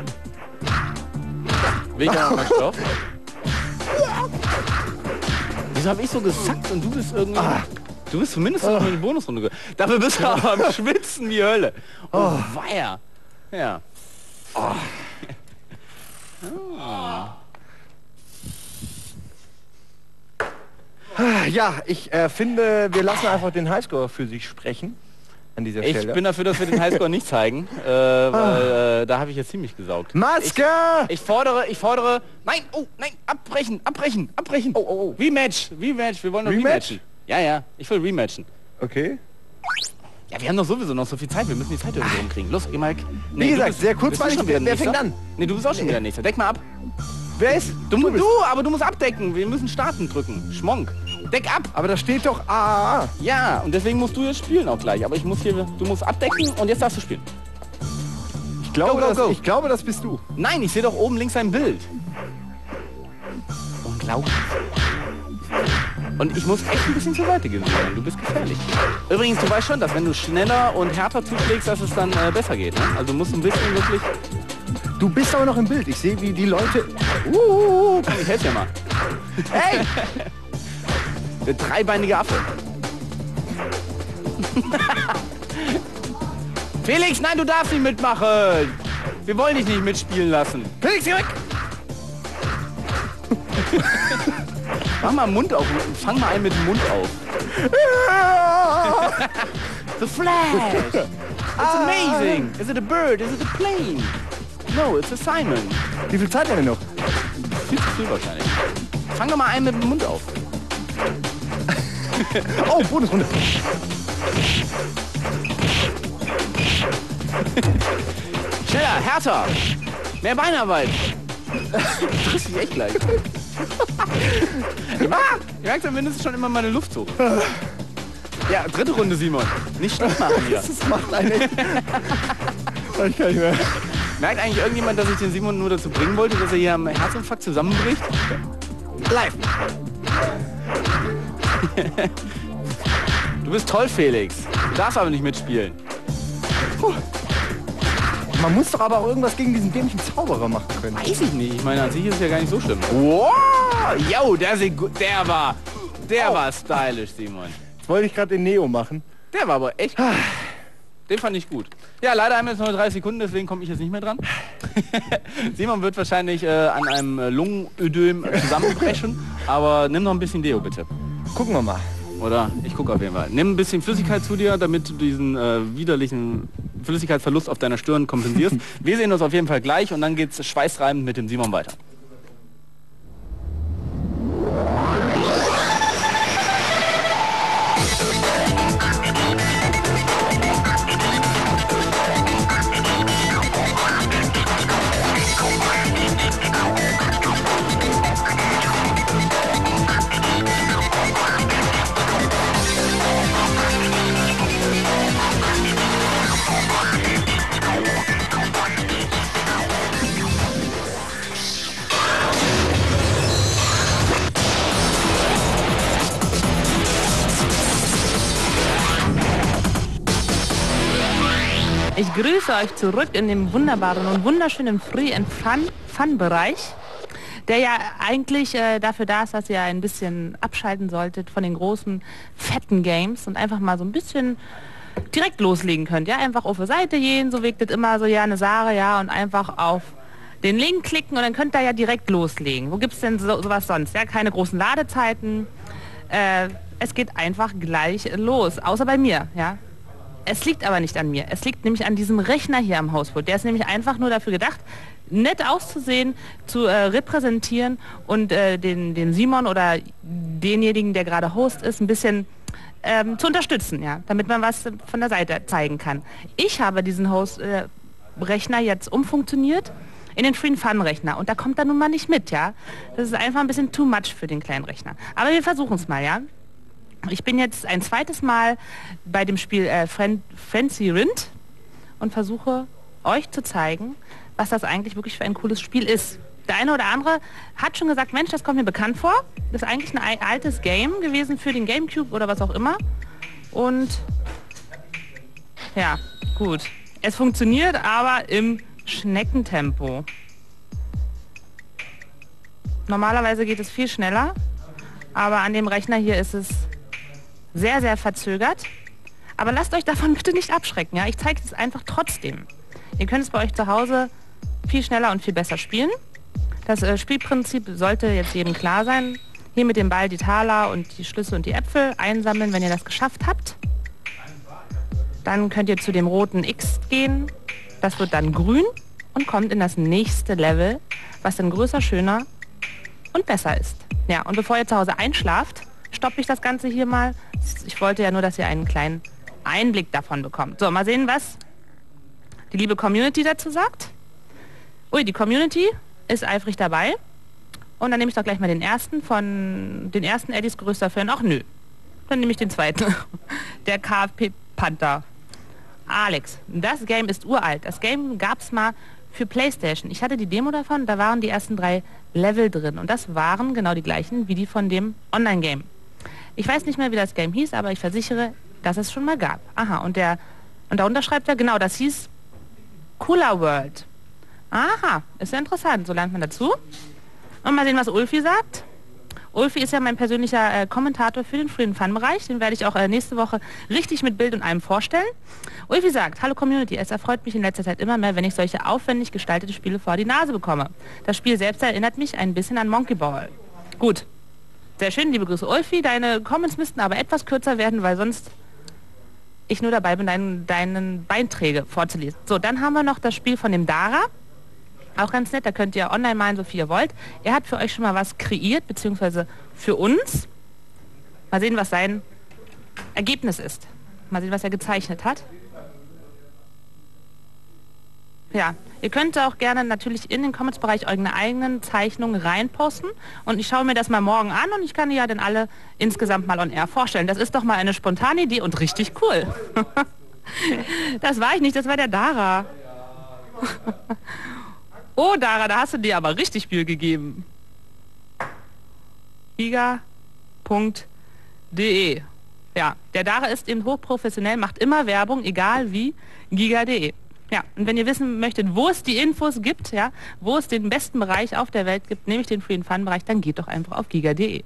Wegen mal Stoff. Wieso habe ich so gesackt und du bist irgendwie... Du bist zumindest noch in die Bonusrunde. Dafür bist du aber am Schwitzen wie Hölle. Oh, weia. Ja. Oh. Ja, ich finde, wir lassen einfach den Highscore für sich sprechen. An dieser Ich Stelle. bin dafür, dass wir den Highscore nicht zeigen, weil da habe ich jetzt ziemlich gesaugt. Maske! Ich fordere... Nein, oh, nein, abbrechen. Oh. Rematch, wir wollen noch Rematch? rematchen. Ja, ich will rematchen. Okay. Ja, wir haben doch sowieso noch so viel Zeit, wir müssen die Zeit irgendwie rumkriegen. Los, geh mal. Wie gesagt, sehr kurzweilig. Wer fängt an? Nee, du bist auch schon wieder Nächster. Deck mal ab. Wer ist? Aber du musst abdecken. Wir müssen starten drücken. Schmonk. Deck ab. Aber da steht doch AAA. Ja, und deswegen musst du jetzt spielen auch gleich. Aber du musst abdecken und jetzt darfst du spielen. Ich glaube, Go. ich glaube, das bist du. Nein, ich sehe doch oben links ein Bild. Unglaublich. Und ich muss echt ein bisschen zur Seite gehen. Du bist gefährlich. Übrigens, du weißt schon, dass wenn du schneller und härter zuschlägst, dass es dann besser geht. Ne? Also musst du ein bisschen wirklich... Du bist aber noch im Bild. Ich sehe, wie die Leute... Komm, ich helfe dir mal. Hey! Der dreibeinige Affe. Felix, nein, du darfst nicht mitmachen. Wir wollen dich nicht mitspielen lassen. Felix, geh weg! Mach mal Mund auf. Fang mal einen mit dem Mund auf. The Flash. It's amazing. Is it a bird? Is it a plane? No, it's a Simon. Wie viel Zeit haben wir noch? Viel zu viel wahrscheinlich. Fang doch mal einen mit dem Mund auf. Oh, Bonusrunde. Schneller, härter. Mehr Beinarbeit. Du triffst dich echt gleich. Ihr merkt zumindest schon immer meine Luft so. Ja, dritte Runde, Simon. Nicht schlecht machen hier. Das macht eine... Ich kann nicht mehr. Merkt eigentlich irgendjemand, dass ich den Simon nur dazu bringen wollte, dass er hier am Herzinfarkt zusammenbricht? Live. Du bist toll, Felix. Du darfst aber nicht mitspielen. Man muss doch aber auch irgendwas gegen diesen dämlichen Zauberer machen können. Weiß ich nicht. Ich meine, an sich ist es ja gar nicht so schlimm. Wow! Yo, der war stylisch, Simon. Jetzt wollte ich gerade den Neo machen. Der war aber echt gut. Den fand ich gut. Ja, leider haben wir jetzt nur 30 Sekunden, deswegen komme ich jetzt nicht mehr dran. Simon wird wahrscheinlich an einem Lungenödem zusammenbrechen, aber nimm noch ein bisschen Deo, bitte. Gucken wir mal. Oder? Ich gucke auf jeden Fall. Nimm ein bisschen Flüssigkeit zu dir, damit du diesen widerlichen Flüssigkeitsverlust auf deiner Stirn kompensierst. Wir sehen uns auf jeden Fall gleich und dann geht's schweißreibend mit dem Simon weiter. Ich grüße euch zurück in dem wunderbaren und wunderschönen Free and Fun Bereich, der ja eigentlich dafür da ist, dass ihr ein bisschen abschalten solltet von den großen, fetten Games und einfach mal so ein bisschen direkt loslegen könnt. Ja, einfach auf die Seite gehen, so wirkt es immer so, ja, eine Sache, ja, und einfach auf den Link klicken und dann könnt ihr ja direkt loslegen. Wo gibt es denn sowas sonst? Ja, keine großen Ladezeiten. Es geht einfach gleich los, außer bei mir, ja. Es liegt aber nicht an mir. Es liegt nämlich an diesem Rechner hier am Hausboot. Der ist nämlich einfach nur dafür gedacht, nett auszusehen, zu repräsentieren und den Simon oder denjenigen, der gerade Host ist, ein bisschen zu unterstützen, ja, damit man was von der Seite zeigen kann. Ich habe diesen Host-Rechner jetzt umfunktioniert in den Free Fun Rechner und da kommt er nun mal nicht mit, ja. Das ist einfach ein bisschen too much für den kleinen Rechner. Aber wir versuchen es mal, ja. Ich bin jetzt ein zweites Mal bei dem Spiel Frenzy Rind und versuche euch zu zeigen, was das eigentlich wirklich für ein cooles Spiel ist. Der eine oder andere hat schon gesagt, Mensch, das kommt mir bekannt vor. Das ist eigentlich ein altes Game gewesen für den Gamecube oder was auch immer. Und ja, gut. Es funktioniert aber im Schneckentempo. Normalerweise geht es viel schneller, aber an dem Rechner hier ist es sehr, sehr verzögert. Aber lasst euch davon bitte nicht abschrecken. Ja? Ich zeige es einfach trotzdem. Ihr könnt es bei euch zu Hause viel schneller und viel besser spielen. Das Spielprinzip sollte jetzt jedem klar sein. Hier mit dem Ball die Taler und die Schlüssel und die Äpfel einsammeln, wenn ihr das geschafft habt. Dann könnt ihr zu dem roten X gehen. Das wird dann grün und kommt in das nächste Level, was dann größer, schöner und besser ist. Ja, und bevor ihr zu Hause einschlaft, stoppe ich das Ganze hier mal. Ich wollte ja nur, dass ihr einen kleinen Einblick davon bekommt. So, mal sehen, was die liebe Community dazu sagt. Ui, die Community ist eifrig dabei. Und dann nehme ich doch gleich mal den ersten von den ersten Eddies größter Fan. Ach nö, dann nehme ich den zweiten. Der KFP Panther. Alex, das Game ist uralt. Das Game gab es mal für PlayStation. Ich hatte die Demo davon, da waren die ersten 3 Level drin. Und das waren genau die gleichen wie die von dem Online-Game. Ich weiß nicht mehr, wie das Game hieß, aber ich versichere, dass es schon mal gab. Aha, und darunter schreibt er, genau, das hieß Cooler World. Aha, ist ja interessant, so lernt man dazu. Und mal sehen, was Ulfi sagt. Ulfi ist ja mein persönlicher Kommentator für den Free Fun Bereich. Den werde ich auch nächste Woche richtig mit Bild und allem vorstellen. Ulfi sagt, hallo Community, es erfreut mich in letzter Zeit immer mehr, wenn ich solche aufwendig gestaltete Spiele vor die Nase bekomme. Das Spiel selbst erinnert mich ein bisschen an Monkey Ball. Gut, sehr schön, liebe Grüße Ulfi. Deine Comments müssten aber etwas kürzer werden, weil sonst ich nur dabei bin, deinen Beiträge vorzulesen. So, dann haben wir noch das Spiel von dem Dara. Auch ganz nett, da könnt ihr online malen, so viel ihr wollt. Er hat für euch schon mal was kreiert, beziehungsweise für uns. Mal sehen, was sein Ergebnis ist. Mal sehen, was er gezeichnet hat. Ja, ihr könnt auch gerne natürlich in den Comments-Bereich eure eigenen Zeichnungen reinposten und ich schaue mir das mal morgen an und ich kann die ja dann alle insgesamt mal on air vorstellen. Das ist doch mal eine spontane Idee und richtig cool. Das war ich nicht, das war der Dara. Oh Dara, da hast du dir aber richtig Mühe gegeben. Giga.de. Ja, der Dara ist eben hochprofessionell, macht immer Werbung, egal wie, giga.de. Ja, und wenn ihr wissen möchtet, wo es die Infos gibt, ja, wo es den besten Bereich auf der Welt gibt, nämlich den Free and Fun Bereich, dann geht doch einfach auf giga.de.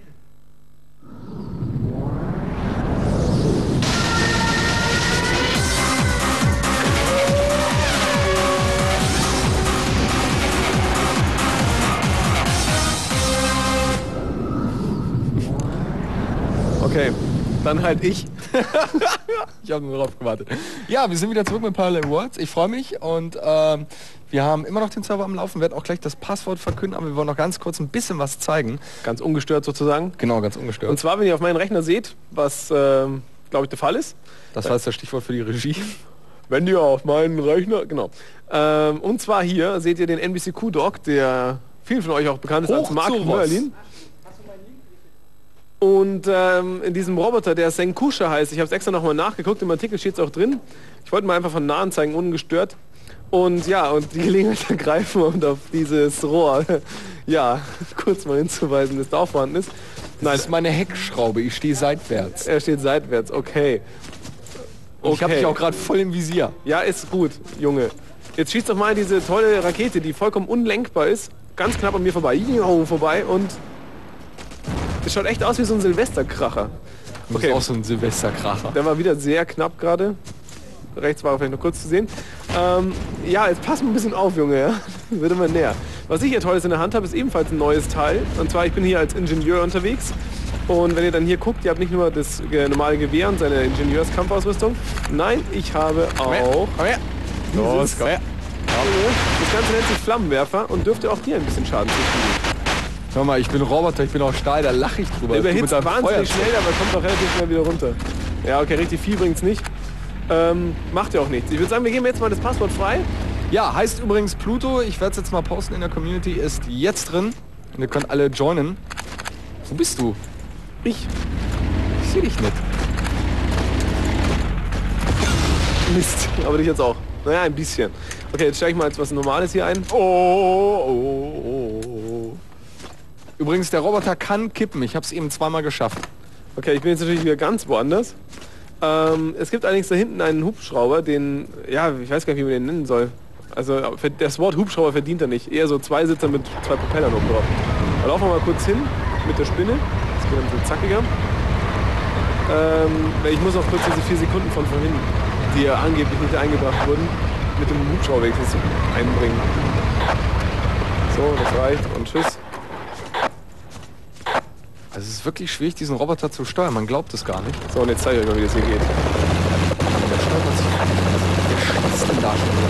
Okay, dann halt ich. Ich habe nur drauf gewartet. Ja, wir sind wieder zurück mit Parallel Worlds. Ich freue mich und wir haben immer noch den Server am Laufen, werden auch gleich das Passwort verkünden, aber wir wollen noch ganz kurz ein bisschen was zeigen. Ganz ungestört sozusagen. Genau, ganz ungestört. Und zwar, wenn ihr auf meinen Rechner seht, was glaube ich der Fall ist. Das war jetzt das Stichwort für die Regie. Wenn ihr auf meinen Rechner, genau. Und zwar hier seht ihr den NBCQ-Dog, der vielen von euch auch bekannt ist als Mark Merlin. Und in diesem Roboter, der Senkusha heißt, ich habe es extra nochmal nachgeguckt, im Artikel steht es auch drin. Ich wollte mal einfach von nahen zeigen, ungestört. Und ja, und die Gelegenheit ergreifen und auf dieses Rohr, ja, kurz mal hinzuweisen, das da auch vorhanden ist. Nein, das ist meine Heckschraube, ich stehe seitwärts. Er steht seitwärts, okay. Und ich habe dich auch gerade voll im Visier. Ja, ist gut, Junge. Jetzt schießt doch mal diese tolle Rakete, die vollkommen unlenkbar ist, ganz knapp an mir vorbei. Vorbei und... Das schaut echt aus wie so ein Silvesterkracher. Das ist auch so ein Silvesterkracher. Der war wieder sehr knapp gerade. Rechts war vielleicht noch kurz zu sehen. Ja, jetzt pass mal ein bisschen auf, Junge. Ja? Wird immer näher. Was ich hier Tolles in der Hand habe, ist ebenfalls ein neues Teil. Und zwar, ich bin hier als Ingenieur unterwegs. Und wenn ihr dann hier guckt, ihr habt nicht nur das normale Gewehr und seine Ingenieurskampfausrüstung. Nein, ich habe auch dieses, das Ganze nennt sich Flammenwerfer und dürfte auch hier ein bisschen Schaden zufügen. Hör mal, ich bin Roboter, ich bin auch Stahl, da lache ich drüber. Der überhitzt wahnsinnig schnell, aber kommt auch relativ schnell wieder runter. Ja, okay, richtig viel bringt's nicht. Macht ja auch nichts. Ich würde sagen, wir geben jetzt mal das Passwort frei. Ja, heißt übrigens Pluto, ich werde es jetzt mal posten in der Community, ist jetzt drin. Und ihr könnt alle joinen. Wo bist du? Ich sehe dich nicht. Mist, aber dich jetzt auch. Naja, ein bisschen. Okay, jetzt steige ich mal jetzt was Normales hier ein. Übrigens, der Roboter kann kippen. Ich habe es eben zweimal geschafft. Okay, ich bin jetzt natürlich wieder ganz woanders. Es gibt allerdings da hinten einen Hubschrauber, den, ja, ich weiß gar nicht, wie man den nennen soll. Also das Wort Hubschrauber verdient er nicht. Eher so Zweisitzer mit 2 Propellern oben drauf. Da laufen wir mal kurz hin mit der Spinne. Das geht ein bisschen zackiger. Ich muss auch kurz diese 4 Sekunden von vorhin, die ja angeblich nicht eingebracht wurden, mit dem Hubschrauber wenigstens einbringen. So, das reicht und tschüss. Es ist wirklich schwierig, diesen Roboter zu steuern. Man glaubt es gar nicht. So, und jetzt zeige ich euch mal, wie das hier geht. Der steuert sich. Der schießt denn da schon wieder.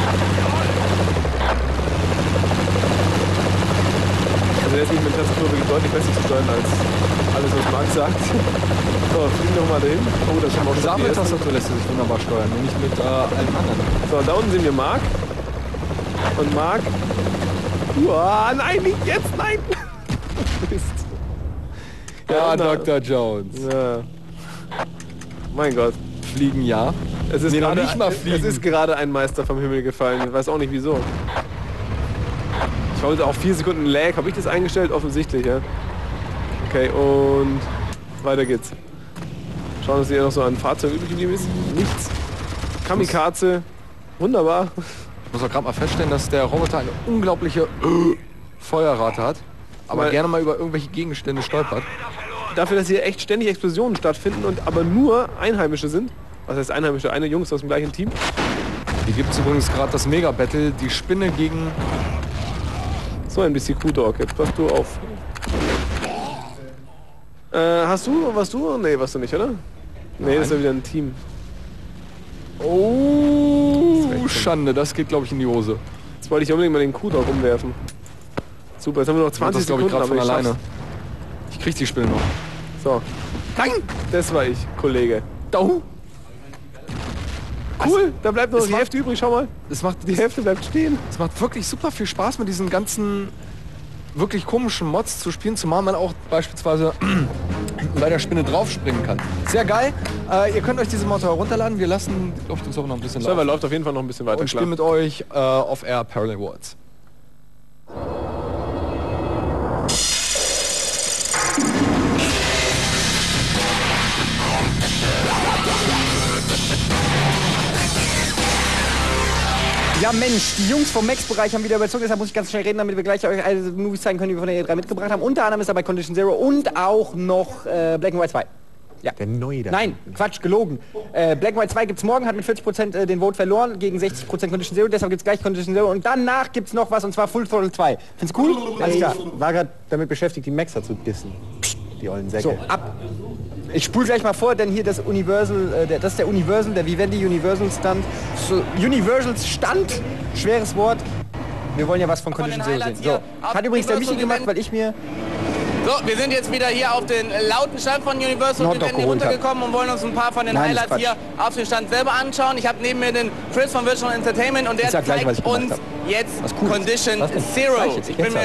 Also der ist nicht mit Tastatur wirklich deutlich besser zu steuern als alles, was Marc sagt. So, fliegen wir mal dahin. Oh, das haben wir auch schon. Mit Tastatur lässt er sich wunderbar steuern, nur nicht mit allem anderen. So, da unten sehen wir Marc. Und Marc... Uah, nein, nicht jetzt, nein! Mist. Ja, Dr. Jones. Ja. Mein Gott. Fliegen ja. Es ist, nee, gerade, nicht mal fliegen. Es ist gerade ein Meister vom Himmel gefallen. Ich weiß auch nicht wieso. Ich wollte auch 4 Sekunden Lag. Habe ich das eingestellt? Offensichtlich, ja. Okay, und weiter geht's. Schauen, dass hier noch so ein Fahrzeug übrig geblieben ist. Nichts. Kamikaze. Wunderbar. Ich muss auch gerade mal feststellen, dass der Roboter eine unglaubliche Feuerrate hat. Aber gerne mal über irgendwelche Gegenstände stolpert. Dafür, dass hier echt ständig Explosionen stattfinden und aber nur Einheimische sind. Was heißt Einheimische? Eine Jungs aus dem gleichen Team. Hier gibt es übrigens gerade das Mega-Battle, die Spinne gegen... So, ein bisschen Q-Dog, jetzt passt du auf. Hast du, was du? Nee, was du nicht, oder? Nee, das ist ja wieder ein Team. Oh, Schande, das geht glaube ich in die Hose. Jetzt wollte ich unbedingt mal den Q-Dog umwerfen. Super, jetzt haben wir noch 20 Sekunden, aber ich alleine. Ich krieg die Spinne noch. So. Nein! Das war ich, Kollege. Dau! Cool, da bleibt nur noch es die macht- Hälfte übrig, schau mal. Die Hälfte bleibt stehen. Es macht wirklich super viel Spaß, mit diesen ganzen wirklich komischen Mods zu spielen, zumal man auch beispielsweise bei der Spinne draufspringen kann. Sehr geil. Ihr könnt euch diese Mod herunterladen. Wir lassen, glaube ich, den Server noch ein bisschen Der Server laufen. läuft auf jeden Fall noch ein bisschen weiter, Und spielen mit euch Off-Air Parallel Worlds. Ja Mensch, die Jungs vom Max-Bereich haben wieder überzogen, deshalb muss ich ganz schnell reden, damit wir gleich euch alle Movies zeigen können, die wir von der E3 mitgebracht haben. Unter anderem ist dabei Condition Zero und auch noch Black and White 2. Ja. Der neue. Nein, Quatsch, gelogen. Black and White 2 gibt's morgen, hat mit 40% den Vote verloren, gegen 60% Condition Zero, deshalb gibt's gleich Condition Zero und danach gibt's noch was, und zwar Full Throttle 2. Findest cool? Alles klar. War gerade damit beschäftigt, die Maxer zu dissen. Die ollen Säcke. So, ab. Ich spule gleich mal vor, denn hier das Universal, das ist der Universal, der Vivendi Universal Stand. So, Universals Stand, schweres Wort. Wir wollen ja was von Condition Zero sehen. So. Hat übrigens der Michi gemacht, weil ich mir... So, wir sind jetzt wieder hier auf den lauten Stand von Universal Hotdog Vivendi geholt runtergekommen und wollen uns ein paar von den Nein, das Highlights ist hier auf den Stand selber anschauen. Ich habe neben mir den Chris von Virtual Entertainment und der Ich sag gleich, was zeigt ich gemacht uns hab. jetzt Was Cooles. Condition Was denn? Zero. Gleich jetzt, Ich bin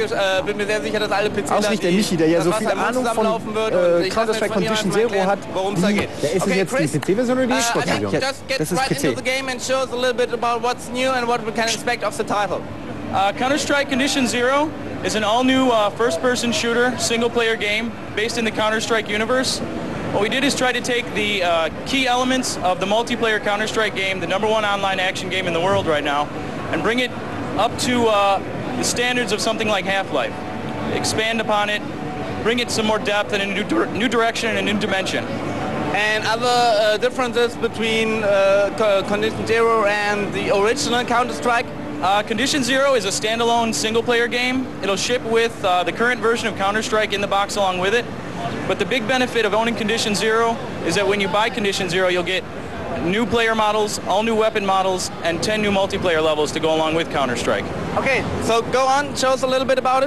mir sehr sicher, dass alle PCler, Ausrichter der Michi, der ja so viel Ahnung von Counter-Strike Condition Zero hat. Worum es da geht. Der ist Okay, jetzt Chris, die PC-Version oder die I Xbox-Version? think just get Das ist right PC. into the game and show us a little bit about what's new and what we can expect of the title. Counter-Strike Condition Zero is an all-new first-person shooter, single-player game based in the Counter-Strike universe. What we did is try to take the key elements of the multiplayer Counter-Strike game, the #1 online action game in the world right now, and bring it up to the standards of something like Half-Life. Expand upon it, bring it some more depth and a new direction and a new dimension. And other differences between Condition Zero and the original Counter-Strike? Condition Zero is a standalone single-player game. It'll ship with the current version of Counter-Strike in the box along with it. But the big benefit of owning Condition Zero is that when you buy Condition Zero, you'll get new player models, all new weapon models, and 10 new multiplayer levels to go along with Counter-Strike. Okay, so go on, show us a little bit about it.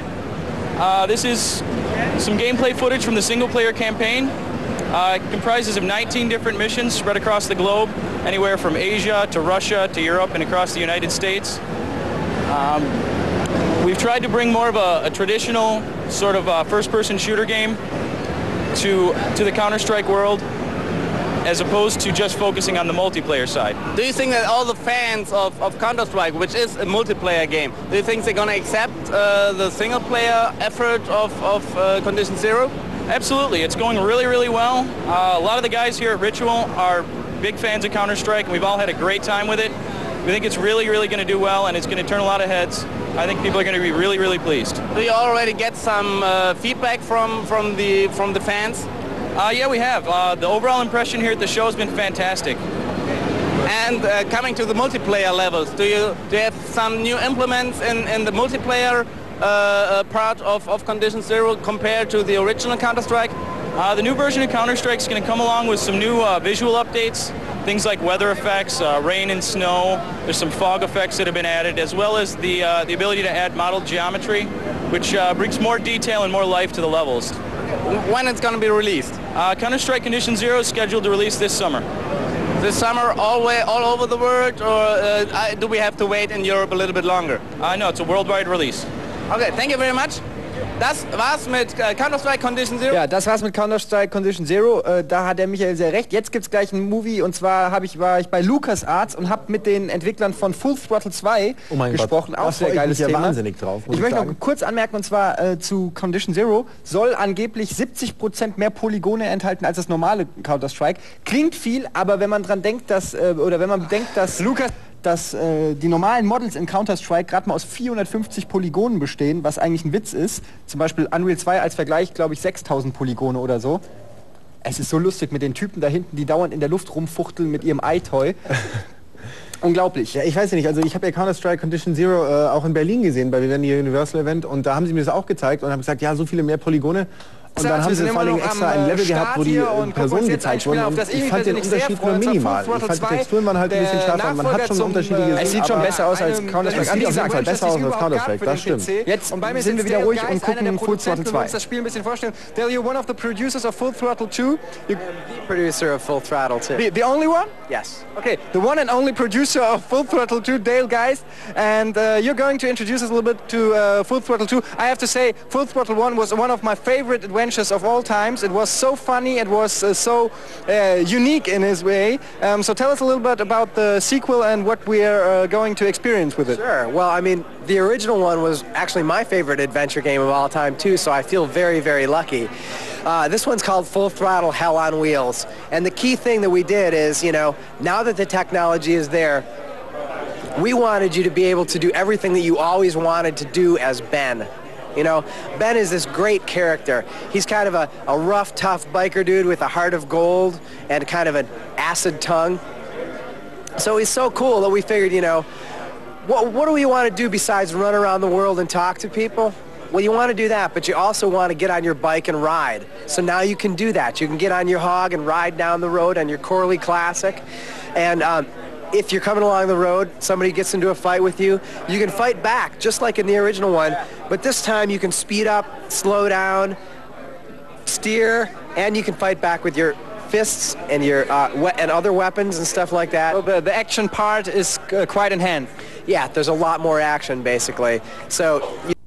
This is some gameplay footage from the single-player campaign. It comprises of 19 different missions spread across the globe, anywhere from Asia to Russia to Europe and across the United States. We've tried to bring more of a traditional sort of first-person shooter game to the Counter-Strike world, as opposed to just focusing on the multiplayer side. Do you think that all the fans of Counter-Strike, which is a multiplayer game, do you think they're going to accept the single-player effort of Condition Zero? Absolutely, it's going really, really well. A lot of the guys here at Ritual are big fans of Counter-Strike, and we've all had a great time with it. We think it's really, really going to do well, and it's going to turn a lot of heads. I think people are going to be really, really pleased. Do you already get some feedback from the fans? Yeah, we have. The overall impression here at the show has been fantastic. And coming to the multiplayer levels, do you have some new implements in the multiplayer part of Condition Zero compared to the original Counter-Strike? The new version of Counter-Strike is going to come along with some new visual updates, things like weather effects, rain and snow. There's some fog effects that have been added, as well as the ability to add model geometry, which brings more detail and more life to the levels. When it's going to be released? Counter-Strike Condition Zero is scheduled to release this summer. This summer all over the world, or do we have to wait in Europe a little bit longer? No, it's a worldwide release. Okay, thank you very much. Das war's mit Counter-Strike Condition Zero. Ja, das war's mit Counter-Strike Condition Zero. Da hat der Michael sehr recht. Jetzt gibt's gleich ein Movie, und zwar war ich bei LucasArts und habe mit den Entwicklern von Full Throttle 2 gesprochen. Auch sehr geiles ja Thema. wahnsinnig drauf. Ich möchte noch kurz anmerken, und zwar zu Condition Zero soll angeblich 70% mehr Polygone enthalten als das normale Counter-Strike. Klingt viel, aber wenn man dran denkt, dass die normalen Models in Counter-Strike gerade mal aus 450 Polygonen bestehen, was eigentlich ein Witz ist. Zum Beispiel Unreal 2 als Vergleich, glaube ich, 6000 Polygone oder so. Es ist so lustig mit den Typen da hinten, die dauernd in der Luft rumfuchteln mit ihrem iToy. Unglaublich. Ja, ich weiß ja nicht, also ich habe ja Counter-Strike Condition Zero auch in Berlin gesehen bei Vivendi Universal Event, und da haben sie mir das auch gezeigt und haben gesagt, ja, so viele mehr Polygone. Und dann haben sie vor allem extra ein Level gehabt, wo die Personen gezeigt wurden. Und ich fand den Unterschied nur minimal. Ich fand, die Texturen waren halt ein bisschen schärfer. Man hat schon Unterschiede gesehen. Es sieht schon besser aus als Counter-Strike. Es sieht auf jeden Fall besser aus als Counter-Strike, das stimmt. Jetzt sind wir wieder ruhig und gucken Full Throttle 2. Das Spiel ein bisschen vorstellen. Dale, you're one of the producers of Full Throttle 2. The producer of Full Throttle 2. The only one? Yes. Okay, the one and only producer of Full Throttle 2, Dale Geist, and you're going to introduce us a little bit to Full Throttle 2. I have to say, Full Throttle 1 was one of my favorite adventures of all times. It was so funny, it was so unique in its way. So tell us a little bit about the sequel and what we are going to experience with it. Sure. Well, I mean, the original one was actually my favorite adventure game of all time too, so I feel very, very lucky. This one's called Full Throttle Hell on Wheels. And the key thing that we did is, you know, now that the technology is there, we wanted you to be able to do everything that you always wanted to do as Ben. You know, Ben is this great character. He's kind of a rough, tough biker dude with a heart of gold and kind of an acid tongue. So he's so cool that we figured, you know, what do we want to do besides run around the world and talk to people? Well, you want to do that, but you also want to get on your bike and ride. So now you can do that. You can get on your hog and ride down the road on your Corley Classic. And if you're coming along the road, somebody gets into a fight with you, you can fight back, just like in the original one. But this time you can speed up, slow down, steer, and you can fight back with your fists and your and other weapons and stuff like that. So the action part is quite enhanced. Yeah, there's a lot more action, basically. So